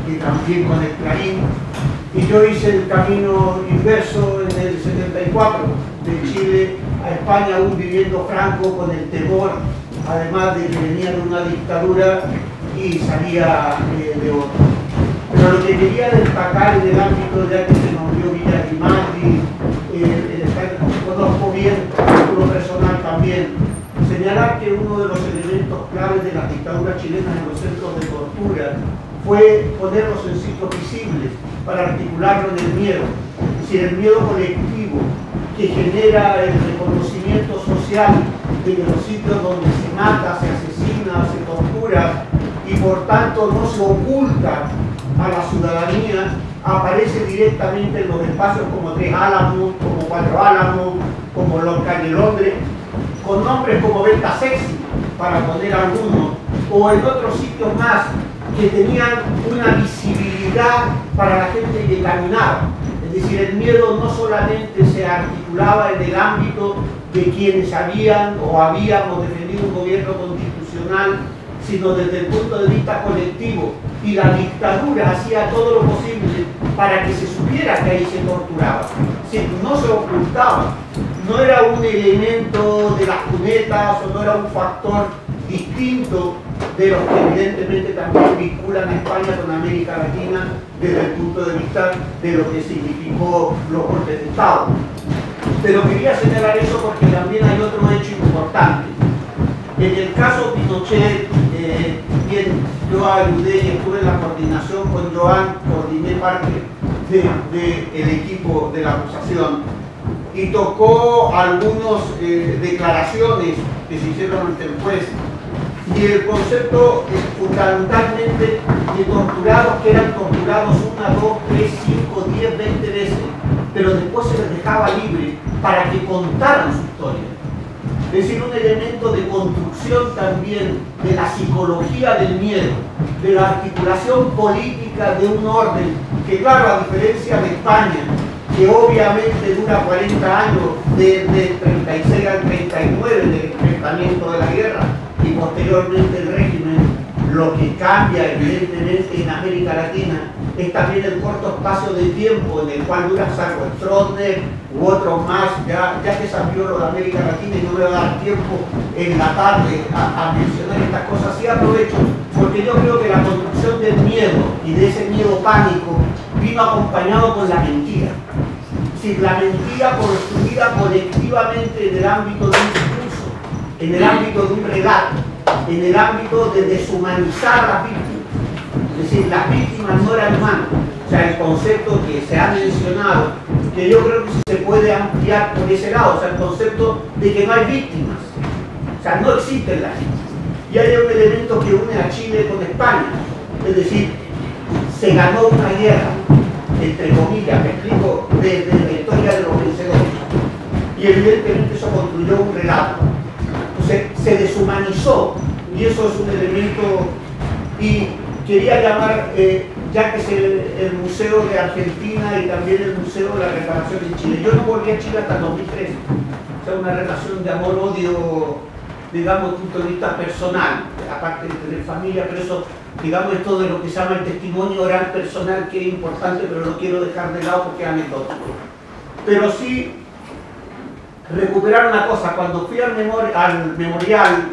y también con el Clarín. Y yo hice el camino inverso en el setenta y cuatro, de Chile a España, aún viviendo Franco, con el temor, además de que venía de una dictadura y salía eh, de otra. Pero lo que quería destacar en el ámbito, ya que se nombró Villa Grimaldi, eh, eh, conozco bien lo personal también, señalar que uno de los elementos claves de las dictaduras chilenas en los centros de tortura fue ponerlos en sitios visibles para articularlo en el miedo, es decir, el miedo colectivo que genera el reconocimiento social de que los sitios donde se mata, se asesina, se tortura y por tanto no se oculta a la ciudadanía, aparece directamente en los espacios como Tres Álamos, como Cuatro Álamos, como Los Calle Londres, con nombres como Venta Sexy, para poner algunos, o en otros sitios más que tenían una visibilidad para la gente que caminaba. Es decir, el miedo no solamente se articulaba en el ámbito de quienes habían o habíamos defendido un gobierno constitucional, sino desde el punto de vista colectivo. Y la dictadura hacía todo lo posible para que se supiera que ahí se torturaba. Es decir, no se ocultaba. No era un elemento de las cunetas o no era un factor distinto de los que evidentemente también vinculan a España con América Latina desde el punto de vista de lo que significó los golpes de Estado. Pero quería señalar eso porque también hay otro hecho importante. En el caso Pinochet, eh, bien, yo ayudé y estuve en la coordinación con Joan, coordiné parte del de, de equipo de la acusación y tocó algunas eh, declaraciones que se hicieron ante el juez y el concepto eh, fundamentalmente de torturados que eran torturados una, dos, tres, cinco, diez, veinte veces, pero después se les dejaba libre para que contaran su historia. Es decir, un elemento de construcción también de la psicología del miedo, de la articulación política de un orden que, claro, a diferencia de España, que obviamente dura cuarenta años, desde el treinta y seis al treinta y nueve del enfrentamiento de la guerra, y posteriormente el régimen, lo que cambia evidentemente en América Latina es también el corto espacio de tiempo en el cual dura Saco Stroessner u otros más, ya, ya que salió lo de América Latina y no me va a dar tiempo en la tarde a, a mencionar estas cosas, sí aprovecho, porque yo creo que la construcción del miedo y de ese miedo pánico vino acompañado con la mentira. Es decir, la mentira construida colectivamente en el ámbito de un discurso, en el ámbito de un relato, en el ámbito de deshumanizar a las víctimas. Es decir, las víctimas no eran humanas. O sea, el concepto que se ha mencionado, que yo creo que se puede ampliar por ese lado, o sea, el concepto de que no hay víctimas. O sea, no existen las víctimas. Y hay un elemento que une a Chile con España. Es decir, se ganó una guerra, entre comillas, me explico, desde la historia de los vencedores. Y evidentemente eso construyó un relato. Entonces, se deshumanizó, y eso es un elemento. Y quería llamar, eh, ya que es el, el Museo de Argentina y también el Museo de la Reparación en Chile. Yo no volví a Chile hasta el dos mil trece. O sea, una relación de amor-odio, digamos, desde un punto de vista personal, aparte de tener familia, pero eso, digamos, esto de lo que se llama el testimonio oral personal, que es importante, pero lo quiero dejar de lado porque es anecdótico. Pero sí recuperar una cosa. Cuando fui al, memori al memorial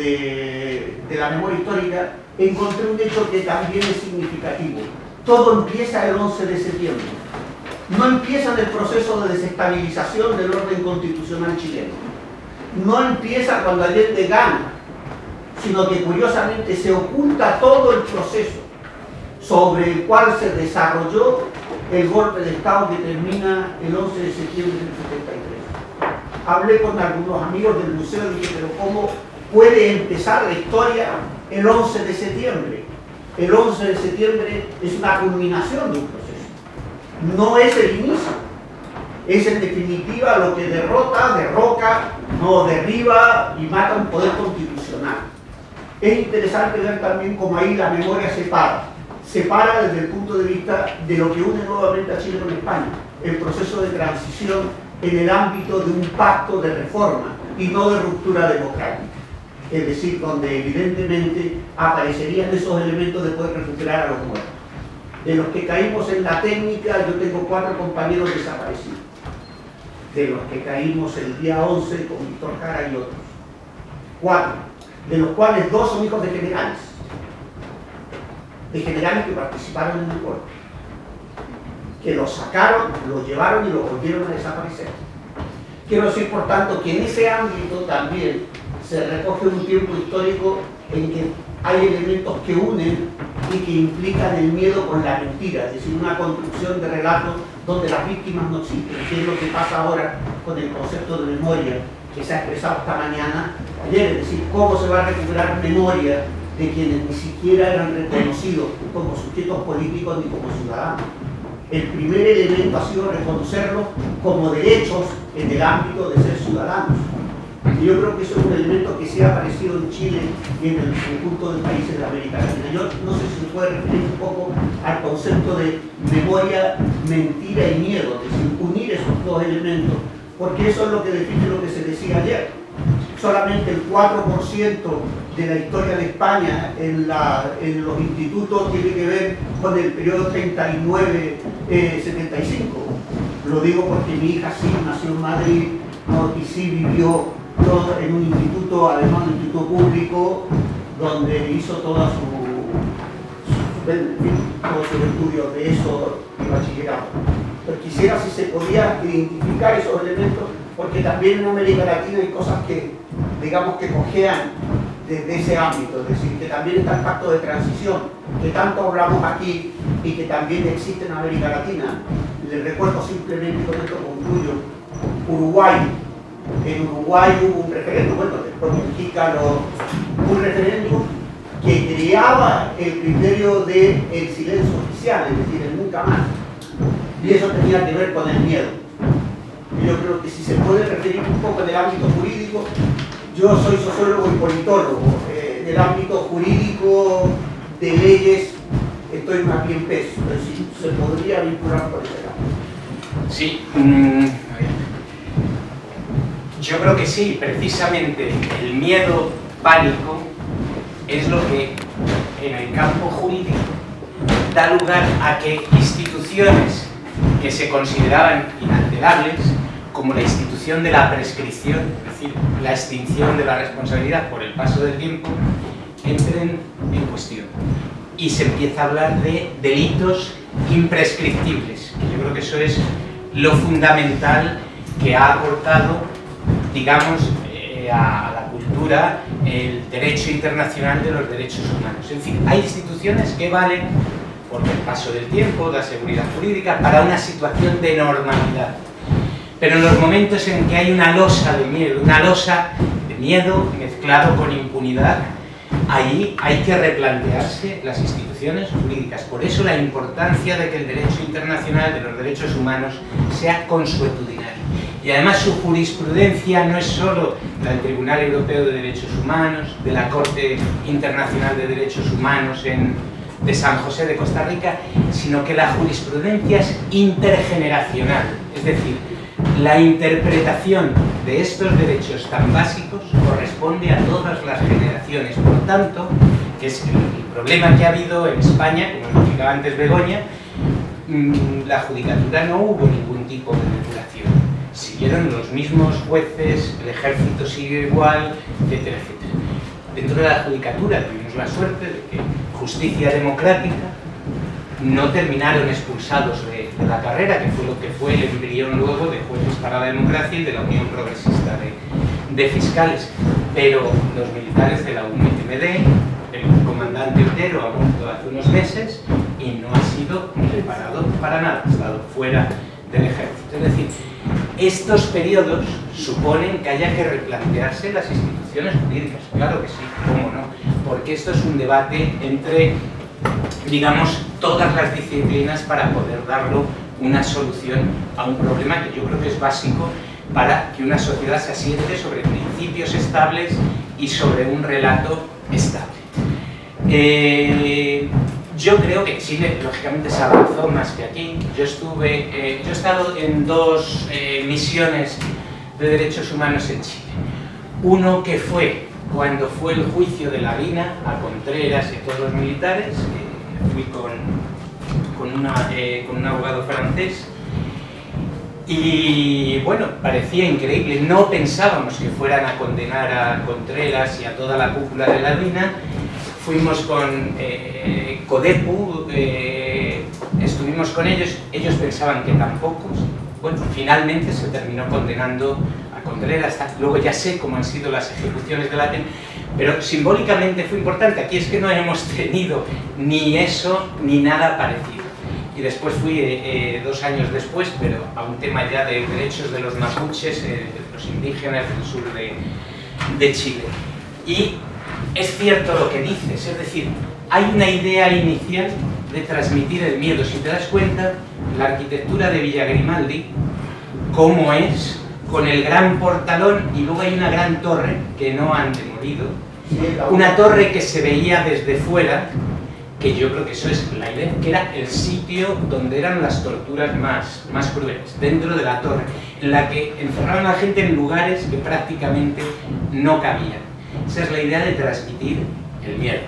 de, de la memoria histórica, encontré un hecho que también es significativo. Todo empieza el once de septiembre. No empieza en el proceso de desestabilización del orden constitucional chileno. No empieza cuando Allende gana, sino que curiosamente se oculta todo el proceso sobre el cual se desarrolló el golpe de Estado que termina el once de septiembre del setenta y tres. Hablé con algunos amigos del museo y dije, pero ¿cómo puede empezar la historia el once de septiembre? El once de septiembre es una culminación de un proceso, no es el inicio. Es en definitiva lo que derrota, derroca, no derriba y mata un poder constitucional. Es interesante ver también cómo ahí la memoria separa. Separa desde el punto de vista de lo que une nuevamente a Chile con España, el proceso de transición en el ámbito de un pacto de reforma y no de ruptura democrática. Es decir, donde evidentemente aparecerían esos elementos de poder recuperar a los muertos. De los que caímos en la técnica, yo tengo cuatro compañeros desaparecidos. De los que caímos el día once con Víctor Jara y otros. Cuatro. De los cuales dos son hijos de generales. De generales que participaron en el golpe. Que los sacaron, los llevaron y los volvieron a desaparecer. Quiero decir, por tanto, que en ese ámbito también se recoge un tiempo histórico en que hay elementos que unen y que implican el miedo con la mentira, es decir, una construcción de relatos donde las víctimas no existen, que es lo que pasa ahora con el concepto de memoria que se ha expresado esta mañana, ayer, es decir, cómo se va a recuperar memoria de quienes ni siquiera eran reconocidos como sujetos políticos ni como ciudadanos. El primer elemento ha sido reconocerlos como derechos en el ámbito de ser ciudadanos. Y yo creo que eso es un elemento que se ha aparecido en Chile y en el conjunto de países de América Latina. Yo no sé si se puede referir un poco al concepto de memoria, mentira y miedo, es decir, unir esos dos elementos, porque eso es lo que define lo que se decía ayer. Solamente el cuatro por ciento de la historia de España en, la, en los institutos tiene que ver con el periodo treinta y nueve a setenta y cinco. Lo digo porque mi hija sí nació en Madrid, ¿no? Y sí vivió todo en un instituto, además un instituto público, donde hizo toda su, su, en fin, todos sus estudios de eso y bachillerato. Pero quisiera si se podía identificar esos elementos, porque también en América Latina hay cosas que, digamos, que cojean desde ese ámbito, es decir, que también está el pacto de transición, que tanto hablamos aquí y que también existe en América Latina. Les recuerdo simplemente, con esto concluyo, Uruguay. En Uruguay hubo un referéndum, bueno, después Mujica lo, un referéndum que creaba el criterio del silencio oficial, es decir, el nunca más. Y eso tenía que ver con el miedo. Y yo creo que si se puede referir un poco en el ámbito jurídico, yo soy sociólogo y politólogo, eh, en el ámbito jurídico de leyes estoy más bien peso, pero si se podría vincular por ese lado. Sí, mmm, yo creo que sí, precisamente el miedo pánico es lo que en el campo jurídico da lugar a que instituciones que se consideraban inalterables, como la institución de la prescripción, es decir, la extinción de la responsabilidad por el paso del tiempo, entren en cuestión. Y se empieza a hablar de delitos imprescriptibles, que yo creo que eso es lo fundamental que ha aportado, digamos, eh, a la cultura el derecho internacional de los derechos humanos. Es decir, hay instituciones que valen por el paso del tiempo, la seguridad jurídica, para una situación de normalidad. Pero en los momentos en que hay una losa de miedo, una losa de miedo mezclado con impunidad, ahí hay que replantearse las instituciones jurídicas. Por eso la importancia de que el derecho internacional de los derechos humanos sea consuetudinario. Y además su jurisprudencia no es solo la del Tribunal Europeo de Derechos Humanos, de la Corte Internacional de Derechos Humanos en, de San José de Costa Rica, sino que la jurisprudencia es intergeneracional. Es decir, la interpretación de estos derechos tan básicos corresponde a todas las generaciones. Por tanto, que es el problema que ha habido en España, como explicaba antes Begoña, la judicatura no hubo ningún tipo de depuración. Siguieron los mismos jueces, el ejército siguió igual, etcétera, etcétera. Dentro de la judicatura tuvimos la suerte de que justicia democrática no terminaron expulsados de, de la carrera, que fue lo que fue el embrión luego de Jueces para la Democracia y de la Unión Progresista de, de Fiscales. Pero los militares de la U M D, el comandante Otero ha muerto hace unos meses y no ha sido preparado para nada, ha estado fuera del ejército. Es decir, estos periodos suponen que haya que replantearse las instituciones jurídicas. Claro que sí, cómo no, porque esto es un debate entre, digamos, todas las disciplinas para poder darlo una solución a un problema que yo creo que es básico para que una sociedad se asiente sobre principios estables y sobre un relato estable. Eh, yo creo que Chile, lógicamente, se avanzó más que aquí. Yo estuve, eh, yo he estado en dos eh, misiones de derechos humanos en Chile. Uno que fue cuando fue el juicio de la Vina a Contreras y a todos los militares, eh, fui con, con con, una, eh, con un abogado francés. Y bueno, parecía increíble, no pensábamos que fueran a condenar a Contreras y a toda la cúpula de la DINA. Fuimos con eh, Codepu, eh, estuvimos con ellos, ellos pensaban que tampoco. Bueno, finalmente se terminó condenando a Contreras. Luego ya sé cómo han sido las ejecuciones de la DINA, pero simbólicamente fue importante. Aquí es que no hemos tenido ni eso ni nada parecido. Y después fui, eh, eh, dos años después, pero a un tema ya de derechos de los mapuches, eh, de los indígenas del sur de, de Chile. Y es cierto lo que dices, es decir, hay una idea inicial de transmitir el miedo. Si te das cuenta, la arquitectura de Villa Grimaldi, cómo es, con el gran portalón, y luego hay una gran torre que no han demolido, una torre que se veía desde fuera, que yo creo que eso es la idea, que era el sitio donde eran las torturas más, más crueles, dentro de la torre, en la que encerraban a la gente en lugares que prácticamente no cabían. Esa es la idea de transmitir el miedo.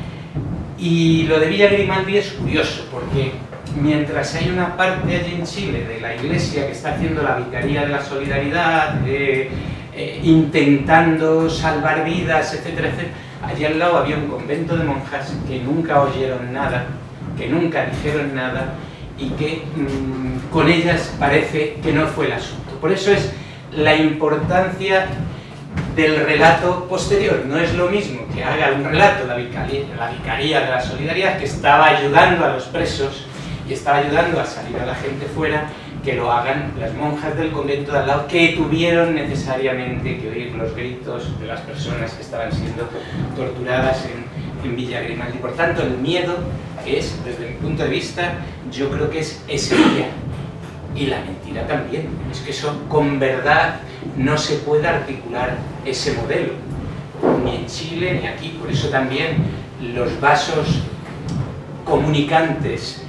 Y lo de Villa Grimaldi es curioso, porque mientras hay una parte allí en Chile de la iglesia que está haciendo la Vicaría de la Solidaridad, eh, eh, intentando salvar vidas, etcétera, etcétera, allí al lado había un convento de monjas que nunca oyeron nada, que nunca dijeron nada y que mmm, con ellas parece que no fue el asunto. Por eso es la importancia del relato posterior. No es lo mismo que haga un relato la Vicaría, la Vicaría de la Solidaridad, que estaba ayudando a los presos y estaba ayudando a salir a la gente fuera, que lo hagan las monjas del convento de al lado, que tuvieron necesariamente que oír los gritos de las personas que estaban siendo torturadas en, en Villa Grimaldi. Por tanto, el miedo es, desde mi punto de vista, yo creo que es esencial. Y la mentira también. Es que eso, con verdad, no se puede articular ese modelo, ni en Chile ni aquí. Por eso también los vasos comunicantes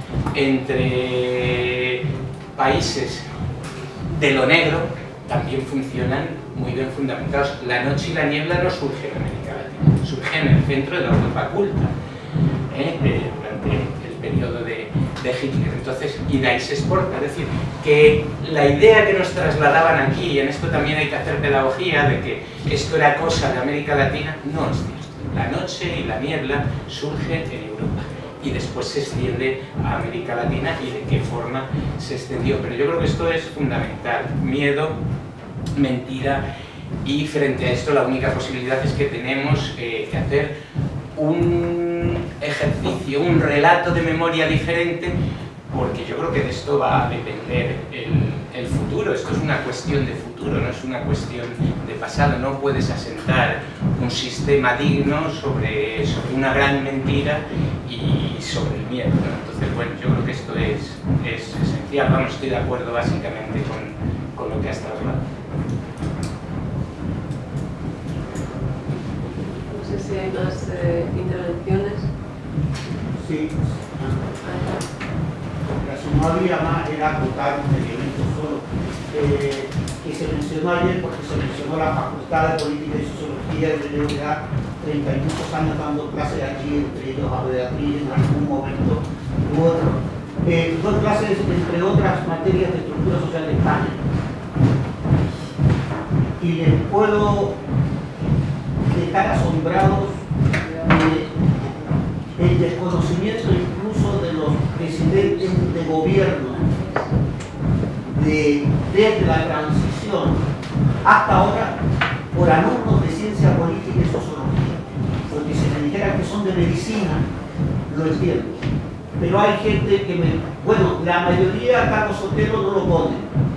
entre países de lo negro también funcionan muy bien fundamentados. La noche y la niebla no surgen en América Latina, surgen en el centro de la Europa culta, ¿eh? de, durante el periodo de, de Hitler. Entonces, y de ahí se exporta. Es decir, que la idea que nos trasladaban aquí, y en esto también hay que hacer pedagogía, de que esto era cosa de América Latina, no es cierto. La noche y la niebla surge en Europa y después se extiende a América Latina, y de qué forma se extendió. Pero yo creo que esto es fundamental. Miedo, mentira, y frente a esto la única posibilidad es que tenemos eh, que hacer un ejercicio, un relato de memoria diferente, porque yo creo que de esto va a depender el, el futuro. Esto es una cuestión de futuro, no es una cuestión de pasado. No puedes asentar un sistema digno sobre, sobre una gran mentira y sobre el miedo, ¿no? Entonces, bueno, yo creo que esto es, es esencial. Vamos, estoy de acuerdo básicamente con, con lo que has trasladado. No sé si hay más eh, intervenciones. Sí. Si no había más, era acotar un elemento solo. Eh, que se mencionó ayer, porque se mencionó la Facultad de Política y Sociología de la U D A, treinta y muchos años dando clases allí, entre ellos a Beatriz en algún momento u otro. Eh, dos clases, entre otras materias, de estructura social de España. Y les puedo dejar asombrados de el desconocimiento incluso de los presidentes de gobierno de, desde la transición hasta ahora por alumnos de ciencia política y sociología, porque si me dijeran que son de medicina, lo entiendo, pero hay gente que me, bueno, la mayoría Carlos Sotelo no lo pone,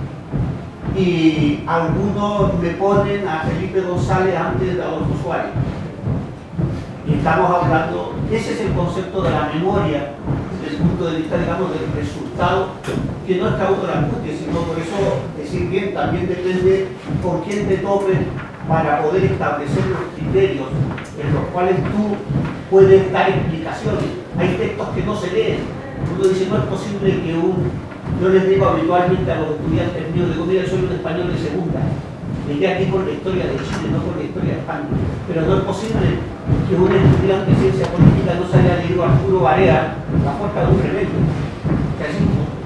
y algunos me ponen a Felipe González antes de Adolfo Suárez. Y estamos hablando, ese es el concepto de la memoria, desde el punto de vista, digamos, del resultado, que no es causa de angustia, sino por eso decir bien, también depende con quién te tope para poder establecer los criterios en los cuales tú puedes dar explicaciones. Hay textos que no se leen. Uno dice, no es posible que un... Yo les digo habitualmente a los estudiantes míos, digo, mira, soy un español de segunda. Me quedé aquí con la historia de Chile, no con la historia de España. Pero no es posible que un estudiante de ciencia política no se haya leído a Arturo Barea La Fuerza de un Rebelde.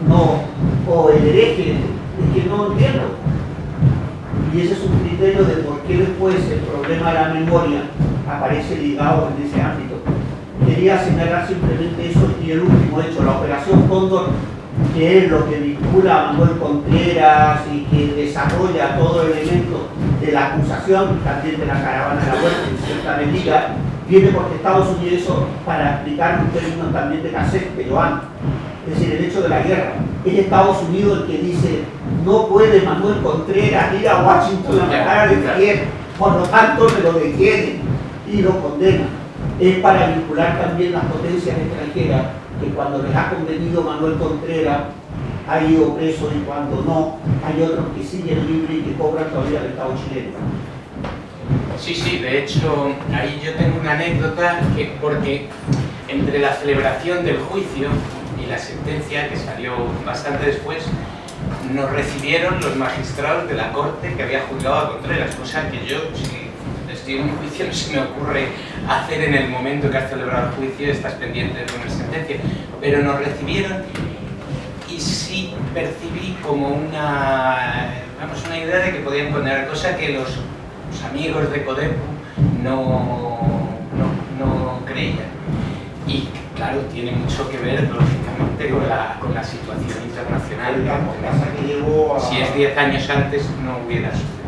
no, o el hereje, es que no entiendo. Y ese es un criterio de por qué después el problema de la memoria aparece ligado en ese ámbito. Quería señalar simplemente eso y el último hecho, la Operación Cóndor, que es lo que vincula a Manuel Contreras y que desarrolla todo el elemento de la acusación, también de la caravana de la muerte en cierta medida, viene porque Estados Unidos, eso para explicar un término también de Cassette, de Joan, es decir, el hecho de la guerra. Es Estados Unidos el que dice, no puede Manuel Contreras ir a Washington a matar a Letelier, por lo tanto me lo detienen y lo condenan. Es para vincular también las potencias extranjeras, que cuando les ha convenido Manuel Contreras ha ido preso y cuando no, hay otros que siguen libres y que cobran todavía el Estado chileno. Sí, sí, de hecho, ahí yo tengo una anécdota que, porque entre la celebración del juicio y la sentencia, que salió bastante después, nos recibieron los magistrados de la corte que había juzgado a Contreras, cosa que yo, si estoy en un juicio, no se me ocurre hacer en el momento que has celebrado el juicio, estás pendiente de una sentencia, pero nos recibieron y sí percibí como una, vamos, una idea de que podían condenar, cosa que los, los amigos de Codepu no, no, no creían. Y claro, tiene mucho que ver, lógicamente, con la, con la situación internacional. Si es diez años antes, no hubiera sucedido.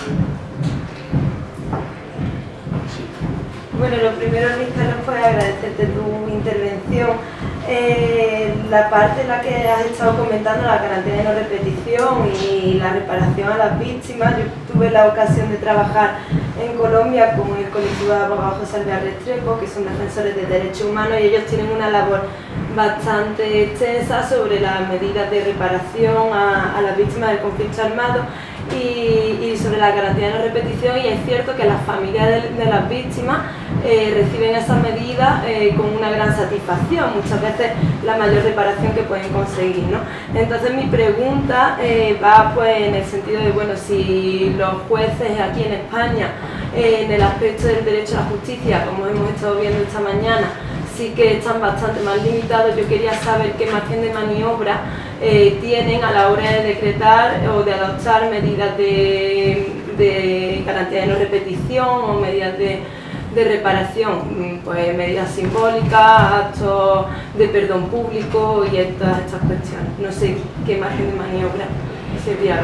Bueno, lo primero, Luis Carlos, fue agradecerte tu intervención. Eh, la parte en la que has estado comentando, la garantía de no repetición y la reparación a las víctimas, yo tuve la ocasión de trabajar en Colombia con el colectivo de abogados José Alvear Restrepo, que son defensores de derechos humanos, y ellos tienen una labor bastante extensa sobre las medidas de reparación a, a las víctimas del conflicto armado y, y sobre la garantía de no repetición, y es cierto que las familias de, de las víctimas eh, reciben esas medidas eh, con una gran satisfacción, muchas veces la mayor reparación que pueden conseguir, ¿no? Entonces mi pregunta eh, va pues en el sentido de, bueno, si los jueces aquí en España eh, en el aspecto del derecho a la justicia, como hemos estado viendo esta mañana, sí que están bastante más limitados. Yo quería saber qué margen de maniobra eh, tienen a la hora de decretar o de adoptar medidas de, de garantía de no repetición o medidas de, de reparación, pues medidas simbólicas, actos de perdón público y estas, estas cuestiones. No sé qué margen de maniobra sería.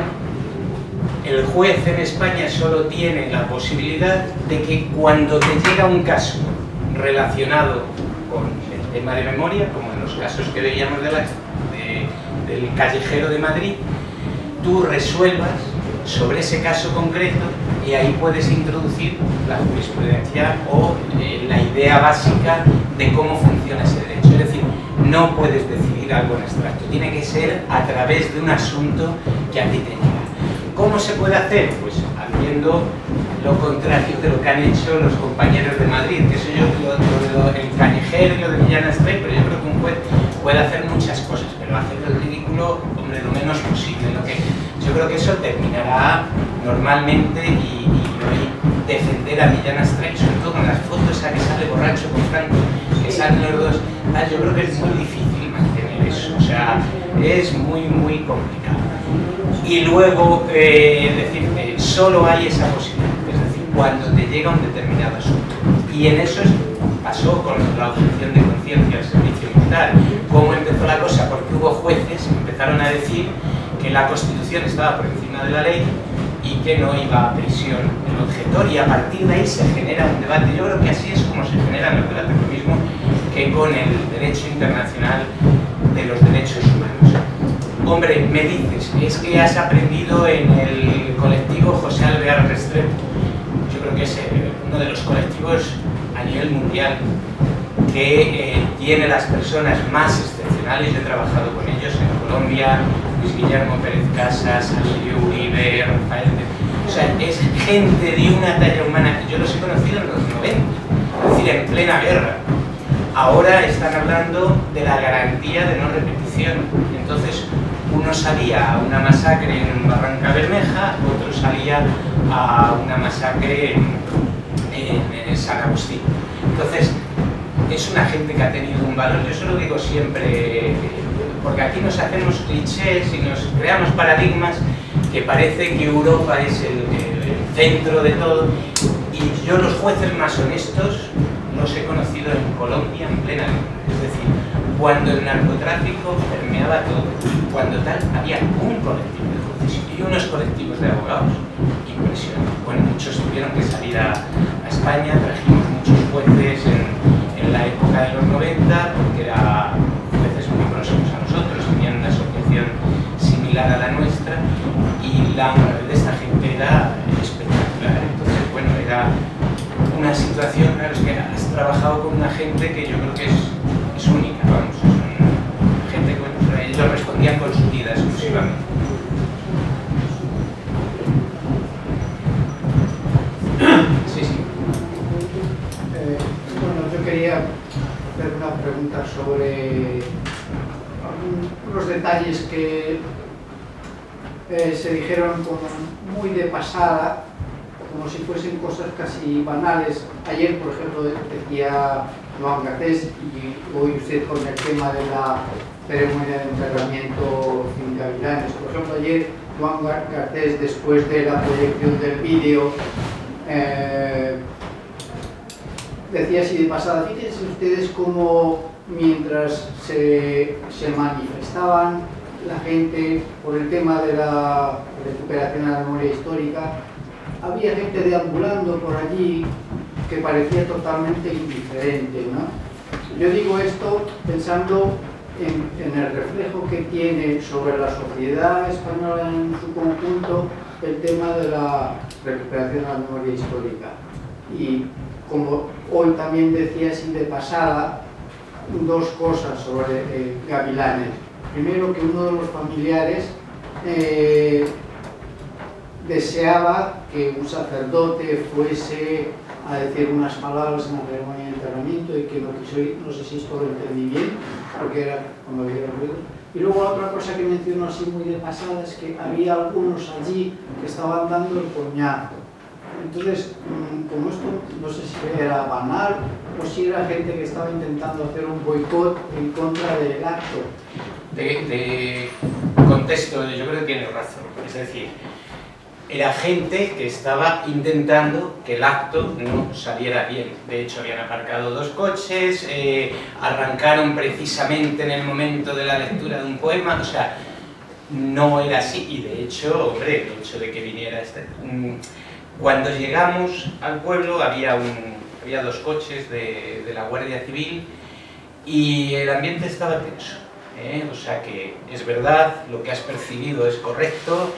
El juez en España solo tiene la posibilidad de que cuando te llega un caso relacionado con el tema de memoria, como en los casos que veíamos de la, de, del callejero de Madrid, tú resuelvas sobre ese caso concreto y ahí puedes introducir la jurisprudencia o eh, la idea básica de cómo funciona ese derecho. Es decir, no puedes decidir algo en abstracto, tiene que ser a través de un asunto que a ti te llega. ¿Cómo se puede hacer? Pues haciendo lo contrario de lo que han hecho los compañeros de Madrid, que eso yo, lo, lo, lo, el callejero y lo de Millán Astray, pero yo creo que un juez puede hacer muchas cosas, pero hacer el ridículo, hombre, lo menos posible. Lo que, yo creo que eso terminará normalmente y, y, y defender a Millán Astray, sobre todo con las fotos a que sale borracho con Franco, que salen los dos, ah, yo creo que es muy difícil mantener eso, o sea, es muy, muy complicado. Y luego, eh, decir, eh, solo hay esa posibilidad, es decir, cuando te llega un determinado asunto. Y en eso pasó con la objeción de conciencia al servicio militar. ¿Cómo empezó la cosa? Porque hubo jueces que empezaron a decir que la Constitución estaba por encima de la ley y que no iba a prisión el objetor, y a partir de ahí se genera un debate. Yo creo que así es como se generan los debates, lo mismo que con el derecho internacional de los derechos humanos. Hombre, me dices, es que has aprendido en el colectivo José Alvear Restrepo. Yo creo que es uno de los colectivos a nivel mundial que eh, tiene las personas más excepcionales. Yo he trabajado con ellos en Colombia, Luis Guillermo Pérez Casas, Alirio Uribe, Rafael... O sea, es gente de una talla humana. Yo los he conocido en los noventa, es decir, en plena guerra. Ahora están hablando de la garantía de no repetición. Entonces, uno salía a una masacre en Barranca Bermeja, otro salía a una masacre en, en, en San Agustín. Entonces, es una gente que ha tenido un valor. Yo eso lo digo siempre, porque aquí aquí nos hacemos clichés y nos creamos paradigmas que parece que Europa es el, el, el centro de todo, y yo los jueces más honestos los he conocido en Colombia en plena guerra. Es decir, cuando el narcotráfico permeaba todo, cuando tal, había un colectivo de jueces y unos colectivos de abogados impresionantes. Bueno, muchos tuvieron que salir a, a España, trajimos muchos jueces en, en la época de los noventa, porque eran jueces muy próximos a nosotros, tenían una asociación similar a la nuestra, y la moral de esta gente era espectacular. Entonces, bueno, era una situación, claro, es que has trabajado con una gente que yo creo que es, es única, vamos, es una gente que, bueno, ellos respondían con su vida exclusivamente. Sí, sí. Eh, bueno, yo quería hacer una pregunta sobre unos detalles que eh, se dijeron como muy de pasada, como si fuesen cosas casi banales. Ayer, por ejemplo, decía Joan Garcés, y hoy usted con el tema de la ceremonia de enterramiento en Gavilanes. Por ejemplo, ayer Joan Garcés, después de la proyección del vídeo, eh, decía así de pasada: fíjense ustedes cómo mientras se, se manifestaban la gente por el tema de la recuperación de la memoria histórica, había gente deambulando por allí que parecía totalmente indiferente, ¿no? Yo digo esto pensando en, en el reflejo que tiene sobre la sociedad española en su conjunto el tema de la recuperación de la memoria histórica. Y como hoy también decía así de pasada, dos cosas sobre eh, Gavilanes. Primero, que uno de los familiares eh, deseaba que un sacerdote fuese a decir unas palabras en la ceremonia de enterramiento, y que no quiso ir, no sé si esto lo entendí bien, porque era cuando había ruido. Y luego la otra cosa que mencionó así muy de pasada es que había algunos allí que estaban dando el coñazo. Entonces, como esto no sé si era banal o si era gente que estaba intentando hacer un boicot en contra del acto. De, de contexto, yo creo que tiene razón. Es decir, era gente que estaba intentando que el acto no saliera bien. De hecho, habían aparcado dos coches, eh, arrancaron precisamente en el momento de la lectura de un poema, o sea, no era así. Y de hecho, hombre, el hecho de que viniera este... Um, cuando llegamos al pueblo había, un, había dos coches de, de la Guardia Civil y el ambiente estaba tenso, ¿eh? O sea que es verdad, lo que has percibido es correcto.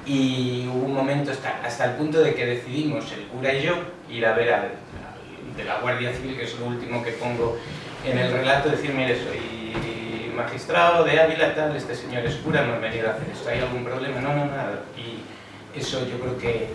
Y hubo un momento hasta, hasta el punto de que decidimos, el cura y yo, ir a ver al, al de la Guardia Civil, que es lo último que pongo en el relato, decir: mire, soy magistrado de Ávila, tal, este señor es cura, hemos venido a hacer esto, ¿hay algún problema? No, no, nada. Y eso yo creo que,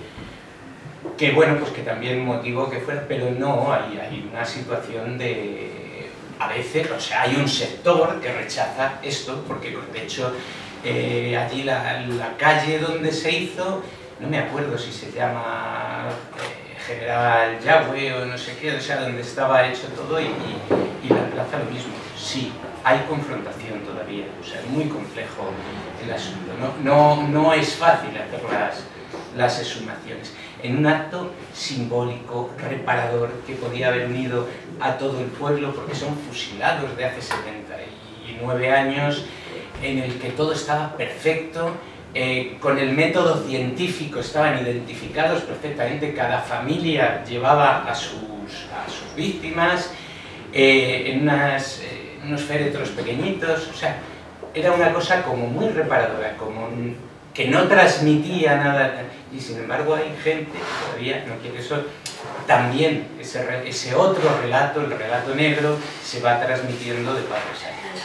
que bueno, pues que también motivó que fuera, pero no, hay, hay una situación de, a veces, o sea, hay un sector que rechaza esto, porque de hecho, Eh, allí la, la calle donde se hizo, no me acuerdo si se llama eh, General Yagüe o no sé qué, o sea, donde estaba hecho todo, y, y, y la plaza lo mismo. Sí, hay confrontación todavía, o sea, es muy complejo el asunto, no, no, no es fácil hacer las, las exhumaciones. En un acto simbólico, reparador, que podía haber unido a todo el pueblo, porque son fusilados de hace setenta y nueve años, en el que todo estaba perfecto, eh, con el método científico estaban identificados perfectamente, cada familia llevaba a sus, a sus víctimas, eh, en unas, eh, unos féretros pequeñitos, o sea, era una cosa como muy reparadora, como que no transmitía nada, y sin embargo hay gente que todavía no quiere eso. También ese, ese otro relato, el relato negro, se va transmitiendo de padres a hijos.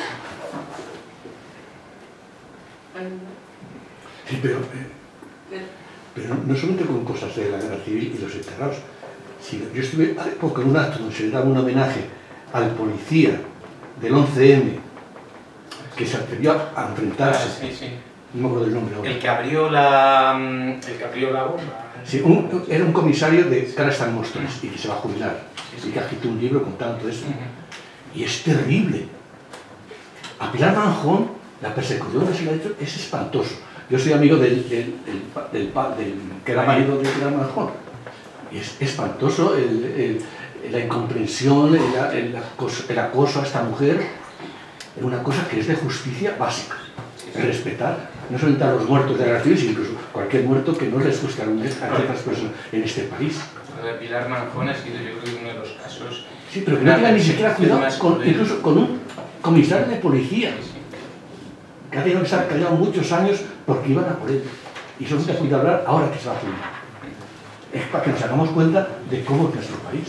Sí, pero, eh, pero no solamente con cosas de la guerra civil y los enterrados, sino yo estuve hace poco en un acto donde se le daba un homenaje al policía del once eme que se atrevió a enfrentarse, ah, sí, sí. No me acuerdo el nombre ahora. El que abrió la, el que abrió la bomba. Sí, un, era un comisario de caras tan monstruosas y que se va a jubilar, sí, sí. Y que agitó un libro contando todo eso. Uh-huh. Y es terrible. A Pilar Manjón La persecución que se le ha hecho es espantoso. Yo soy amigo del, del, del, del, del que era marido de Pilar Manjón. Y es espantoso el, el, la incomprensión, el, el, acoso, el acoso a esta mujer. Es una cosa que es de justicia básica. Respetar, no solamente a los muertos de la guerra civil, sino incluso cualquier muerto que no les guste a ciertas personas en este país. Lo de Pilar Manjón ha sido, yo creo, uno de los casos... Sí, pero que no tenga ni siquiera cuidado, con, incluso con un comisario de policía, que ha tenido que estar callado muchos años porque iban a por él. Y solo se ha podido hablar ahora que se va a filmar. Es para que nos hagamos cuenta de cómo es nuestro país.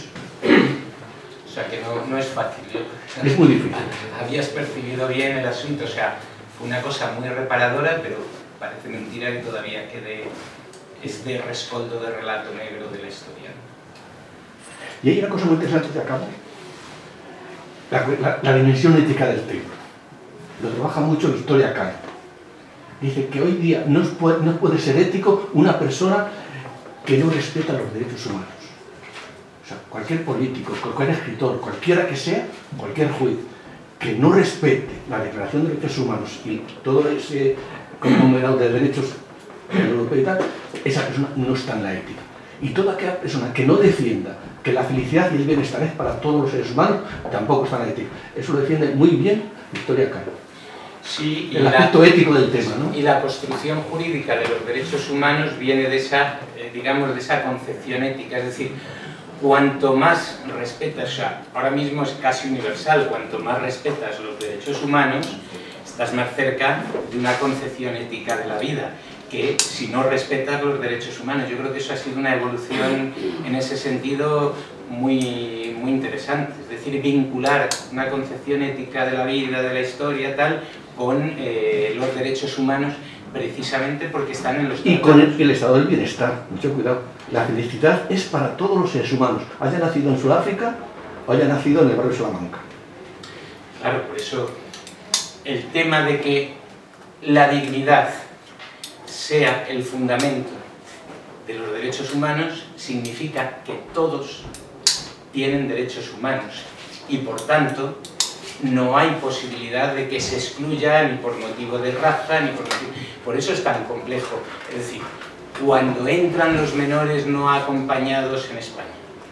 O sea, que no, no es fácil. Yo, es muy difícil. Habías percibido bien el asunto, o sea, fue una cosa muy reparadora, pero parece mentira que todavía quede este rescoldo de relato negro de la historia. Y hay una cosa muy interesante que acabo. La, la, la dimensión ética del tema. Lo trabaja mucho Victoria Kant. Dice que hoy día no puede, no puede ser ético una persona que no respeta los derechos humanos. O sea, cualquier político, cualquier escritor, cualquiera que sea, cualquier juez, que no respete la Declaración de Derechos Humanos y todo ese conglomerado de derechos europeos y tal, esa persona no está en la ética. Y toda aquella persona que no defienda que la felicidad y el bienestar es para todos los seres humanos, tampoco está en la ética. Eso lo defiende muy bien Victoria Kant. Sí, y el la, aspecto ético del tema, ¿no? Y la construcción jurídica de los derechos humanos viene de esa, eh, digamos, de esa concepción ética, es decir, cuanto más respetas, o sea, ahora mismo es casi universal, cuanto más respetas los derechos humanos, estás más cerca de una concepción ética de la vida, que si no respetas los derechos humanos. Yo creo que eso ha sido una evolución en ese sentido muy, muy interesante, es decir, vincular una concepción ética de la vida, de la historia, tal, con eh, los derechos humanos, precisamente porque están en los tratados. Y con el, el estado del bienestar, mucho cuidado. La felicidad es para todos los seres humanos, haya nacido en Sudáfrica o haya nacido en el barrio de Salamanca. Claro, por eso el tema de que la dignidad sea el fundamento de los derechos humanos significa que todos tienen derechos humanos y por tanto no hay posibilidad de que se excluya ni por motivo de raza ni por motivo... Por eso es tan complejo. Es decir, cuando entran los menores no acompañados en España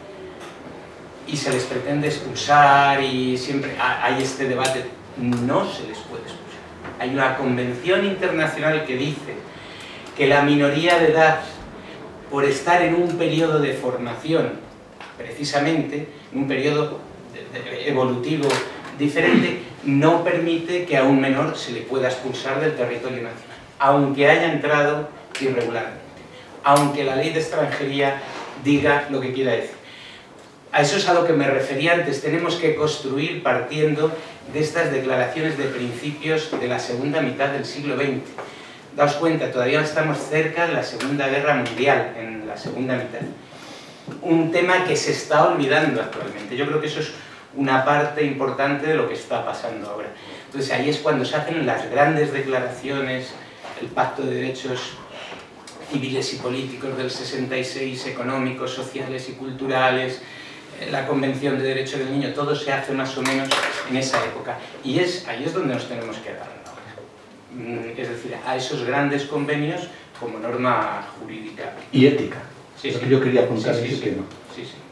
y se les pretende expulsar y siempre hay este debate, no se les puede expulsar. Hay una convención internacional que dice que la minoría de edad, por estar en un periodo de formación, precisamente, en un periodo evolutivo diferente, no permite que a un menor se le pueda expulsar del territorio nacional, aunque haya entrado irregularmente, aunque la ley de extranjería diga lo que quiera decir. A eso es a lo que me refería antes. Tenemos que construir partiendo de estas declaraciones de principios de la segunda mitad del siglo veinte. Daos cuenta, todavía estamos cerca de la Segunda Guerra Mundial, en la segunda mitad. Un tema que se está olvidando actualmente. Yo creo que eso es una parte importante de lo que está pasando ahora. Entonces ahí es cuando se hacen las grandes declaraciones, el Pacto de Derechos Civiles y Políticos del sesenta y seis, económicos, sociales y culturales, la Convención de Derechos del Niño, todo se hace más o menos en esa época. Y es, ahí es donde nos tenemos que agarrar ahora. Es decir, a esos grandes convenios como norma jurídica. Y ética. Sí, lo sí. que yo quería apuntar sí, sí, ese sí. tema. Sí, sí.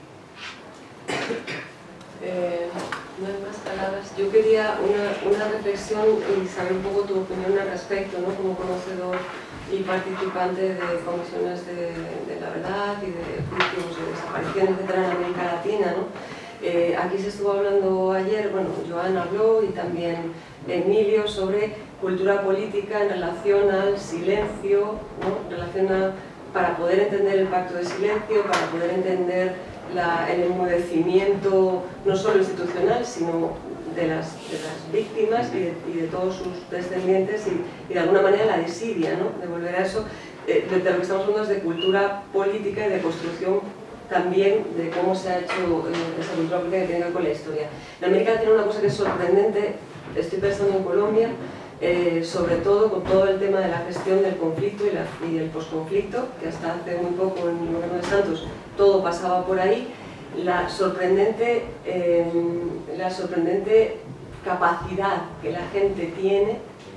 Eh, no hay más palabras. Yo quería una, una reflexión y saber un poco tu opinión al respecto, ¿no? Como conocedor y participante de comisiones de, de la verdad y de juicios de desapariciones, etcétera, en América Latina, ¿no? Eh, aquí se estuvo hablando ayer, bueno, Joan habló y también Emilio sobre cultura política en relación al silencio, ¿no? En relación a, para poder entender el pacto de silencio, para poder entender la, el enmudecimiento no solo institucional, sino de las, de las víctimas y de, y de todos sus descendientes y, y de alguna manera la desidia, ¿no? De volver a eso, eh, de, de lo que estamos hablando es de cultura política y de construcción también de cómo se ha hecho eh, esa cultura política que tiene que ver con la historia. En América tiene una cosa que es sorprendente, estoy pensando en Colombia, eh, sobre todo con todo el tema de la gestión del conflicto y, la, y el posconflicto, que hasta hace muy poco en el gobierno de Santos todo pasaba por ahí, la sorprendente, eh, la sorprendente capacidad que la gente tiene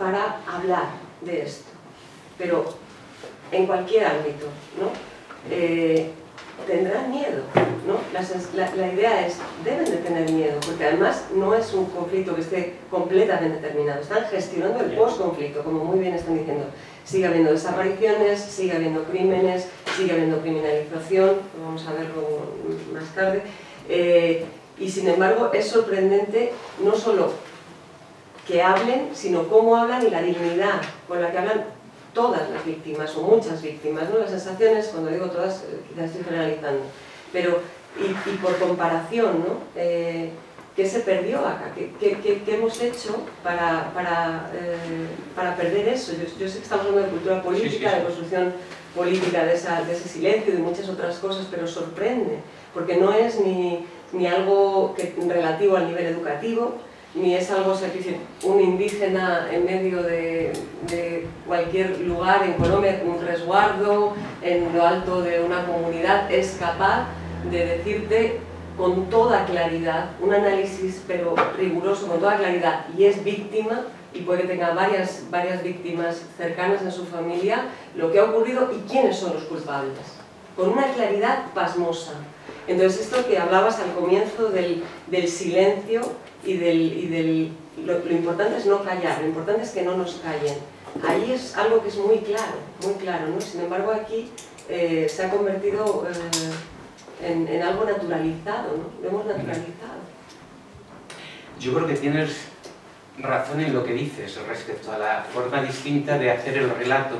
para hablar de esto, pero en cualquier ámbito, ¿no? Eh, tendrán miedo, ¿no? La, la, la idea es, deben de tener miedo, porque además no es un conflicto que esté completamente terminado, están gestionando el post-conflicto, como muy bien están diciendo. Sigue habiendo desapariciones, sigue habiendo crímenes, sigue habiendo criminalización, vamos a verlo más tarde, eh, y sin embargo es sorprendente no solo que hablen, sino cómo hablan y la dignidad con la que hablan todas las víctimas, o muchas víctimas, ¿no? Las sensaciones, cuando digo todas, quizás estoy generalizando, pero, y, y por comparación, ¿no? Eh, ¿qué se perdió acá? ¿Qué, qué, qué, qué hemos hecho para, para, eh, para perder eso? Yo, yo sé que estamos hablando de cultura política, sí, sí, sí. de construcción política, de, esa, de ese silencio y de muchas otras cosas, pero sorprende, porque no es ni, ni algo que, relativo al nivel educativo, ni es algo, o sea, que un indígena en medio de, de cualquier lugar en Colombia, un resguardo, en lo alto de una comunidad, es capaz de decirte con toda claridad, un análisis pero riguroso, con toda claridad, y es víctima, y puede que tenga varias, varias víctimas cercanas en su familia, lo que ha ocurrido y quiénes son los culpables, con una claridad pasmosa. Entonces esto que hablabas al comienzo del, del silencio y del... Y del lo, lo importante es no callar, lo importante es que no nos callen. Ahí es algo que es muy claro, muy claro, ¿no? Sin embargo aquí eh, se ha convertido eh, en, en algo naturalizado, ¿no? Lo hemos naturalizado. Yo creo que tienes razón en lo que dices respecto a la forma distinta de hacer el relato.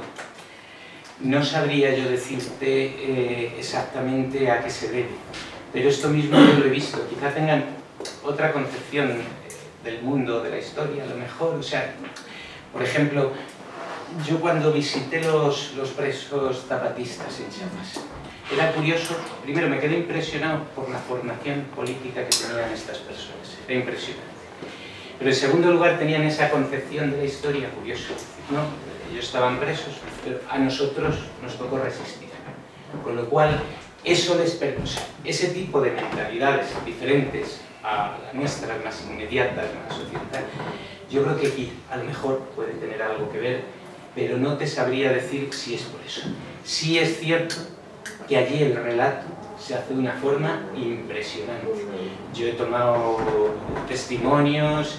No sabría yo decirte eh, exactamente a qué se debe, pero esto mismo yo lo he visto. Quizá tengan otra concepción del mundo, de la historia, a lo mejor. O sea, por ejemplo, yo cuando visité los, los presos zapatistas en Chiapas, era curioso, primero me quedé impresionado por la formación política que tenían estas personas, era impresionante. Pero en segundo lugar tenían esa concepción de la historia curiosa, ¿no? Ellos estaban presos, pero a nosotros nos tocó resistir. Con lo cual, eso les permite, o sea, ese tipo de mentalidades diferentes a las nuestras, más inmediatas, más occidentales, yo creo que aquí a lo mejor puede tener algo que ver, pero no te sabría decir si es por eso. Sí es cierto que allí el relato se hace de una forma impresionante. Yo he tomado testimonios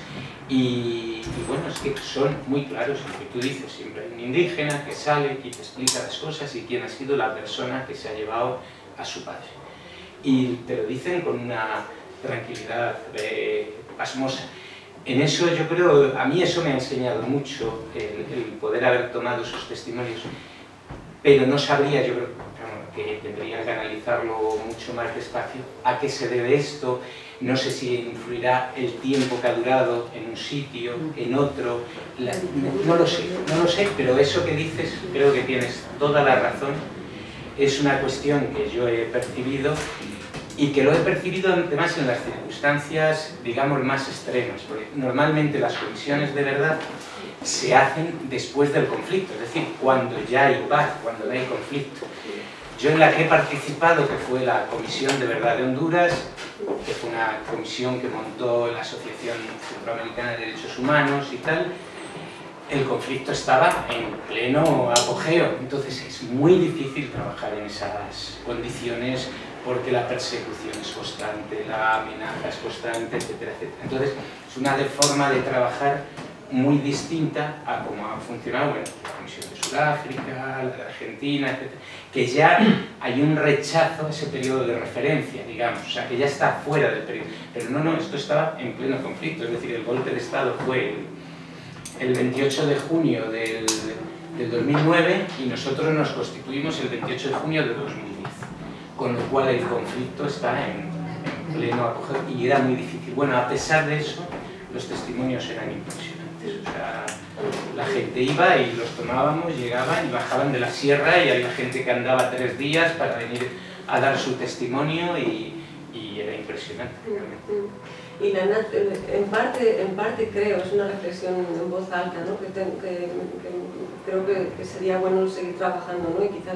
y, y bueno, es que son muy claros lo que tú dices. Siempre hay un indígena que sale y te explica las cosas y quién ha sido la persona que se ha llevado a su padre. Y te lo dicen con una tranquilidad eh, pasmosa. En eso yo creo, a mí eso me ha enseñado mucho, el, el poder haber tomado esos testimonios, pero no sabría, yo creo que tendría que analizarlo mucho más despacio, a qué se debe esto. No sé si influirá el tiempo que ha durado en un sitio, en otro, la, no, no lo sé, no lo sé, pero eso que dices, creo que tienes toda la razón, es una cuestión que yo he percibido y que lo he percibido además en las circunstancias, digamos, más extremas, porque normalmente las comisiones de verdad se hacen después del conflicto, es decir, cuando ya hay paz, cuando no hay conflicto. Yo en la que he participado, que fue la Comisión de Verdad de Honduras, que fue una comisión que montó la Asociación Centroamericana de Derechos Humanos y tal, el conflicto estaba en pleno apogeo, entonces es muy difícil trabajar en esas condiciones porque la persecución es constante, la amenaza es constante, etcétera, etcétera. Entonces es una forma de trabajar muy distinta a cómo ha funcionado, bueno, la Comisión de Sudáfrica, la de Argentina, etcétera, que ya hay un rechazo a ese periodo de referencia, digamos, o sea, que ya está fuera del periodo. Pero no, no, esto estaba en pleno conflicto, es decir, el golpe de Estado fue el, el veintiocho de junio del, del dos mil nueve y nosotros nos constituimos el veintiocho de junio de dos mil diez, con lo cual el conflicto está en, en pleno apogeo y era muy difícil. Bueno, a pesar de eso, los testimonios eran impresionantes. O sea, la gente iba y los tomábamos, llegaban y bajaban de la sierra y había gente que andaba tres días para venir a dar su testimonio y, y era impresionante realmente. Y la Nat, en parte, en parte creo, es una reflexión en voz alta, ¿no? que, te, que, que creo que, que sería bueno seguir trabajando, ¿no? Y quizás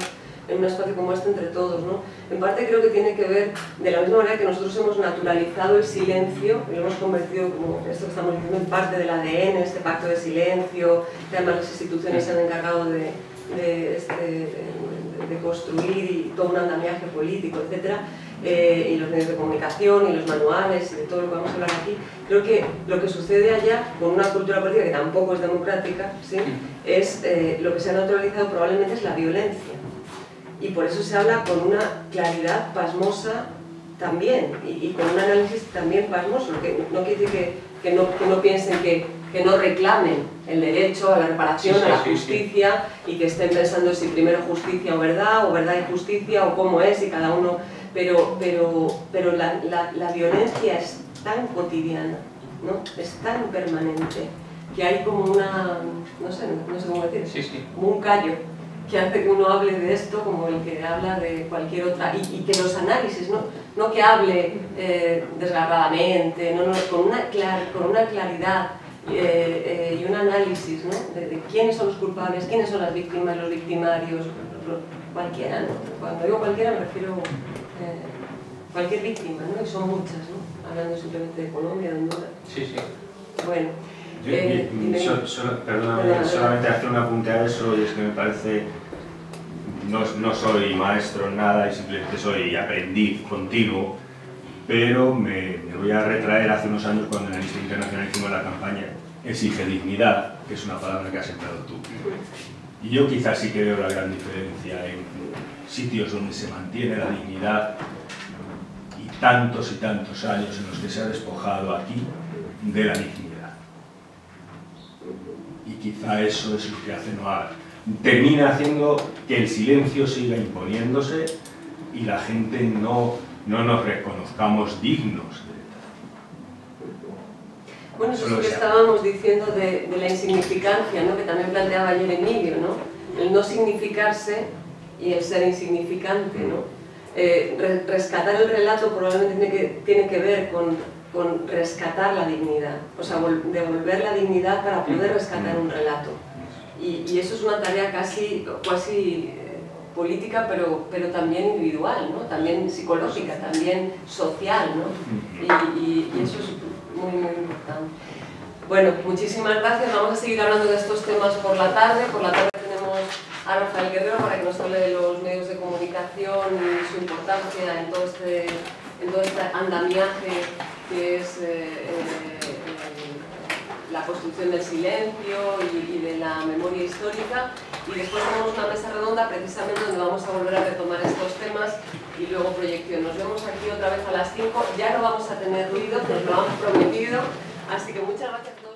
en un espacio como este entre todos, ¿no? En parte creo que tiene que ver, de la misma manera que nosotros hemos naturalizado el silencio y lo hemos convertido, como esto que estamos diciendo, en parte del A D N, este pacto de silencio, que además las instituciones se han encargado de, de, este, de, de construir y todo un andamiaje político, etcétera. Eh, y los medios de comunicación y los manuales y de todo lo que vamos a hablar aquí, creo que lo que sucede allá con una cultura política que tampoco es democrática, ¿sí? es eh, lo que se ha naturalizado probablemente es la violencia, y por eso se habla con una claridad pasmosa también y, y con un análisis también pasmoso, lo que no quiere decir que, que, no, que no piensen que, que no reclamen el derecho a la reparación, sí, sí, a la justicia, sí, sí. y que estén pensando si primero justicia o verdad, o verdad y justicia, o cómo es, y cada uno... Pero, pero, pero la, la, la violencia es tan cotidiana, ¿no? Es tan permanente, que hay como una, no sé, no sé cómo decir, sí, sí. como un callo que hace que uno hable de esto como el que habla de cualquier otra, y, y que los análisis, no, no que hable eh, desgarradamente, no, no, con, una clar, con una claridad eh, eh, y un análisis, ¿no? de, de quiénes son los culpables, quiénes son las víctimas, los victimarios, cualquiera, ¿no? Cuando digo cualquiera me refiero eh, cualquier víctima, ¿no? Y son muchas, ¿no? Hablando simplemente de Colombia, de Honduras. Sí, sí. Bueno. Yo, eh, yo, so, so, perdóname, perdóname, solamente hacer un apunte a eso, y es que me parece, no, no soy maestro en nada y simplemente soy aprendiz continuo, pero me, me voy a retraer hace unos años cuando en la Amnistía Internacional hicimos la campaña Exige dignidad, que es una palabra que has empleado tú. Y yo quizás sí que veo la gran diferencia en sitios donde se mantiene la dignidad y tantos y tantos años en los que se ha despojado aquí de la dignidad. Y quizá eso es lo que hace Noir. Termina haciendo que el silencio siga imponiéndose y la gente no, no nos reconozcamos dignos de... Bueno, eso es lo que estábamos diciendo de, de la insignificancia, ¿no? Que también planteaba ayer Emilio, ¿no? El no significarse y el ser insignificante, ¿no? Eh, re, rescatar el relato probablemente tiene que, tiene que ver con, con rescatar la dignidad, o sea, devolver la dignidad para poder rescatar un relato. Y, y eso es una tarea casi, casi eh, política, pero, pero también individual, ¿no? También psicológica, también social, ¿no? Y, y, y eso es muy, muy importante. Bueno, muchísimas gracias. Vamos a seguir hablando de estos temas por la tarde. Por la tarde tenemos a Rafael Guerrero para que nos hable de los medios de comunicación y su importancia en todo este, en todo este andamiaje que es eh, eh, la construcción del silencio y, y de la memoria histórica. Y después tenemos una mesa redonda precisamente donde vamos a volver a retomar estos temas y luego proyección. Nos vemos aquí otra vez a las cinco. Ya no vamos a tener ruido, nos lo han prometido. Así que muchas gracias.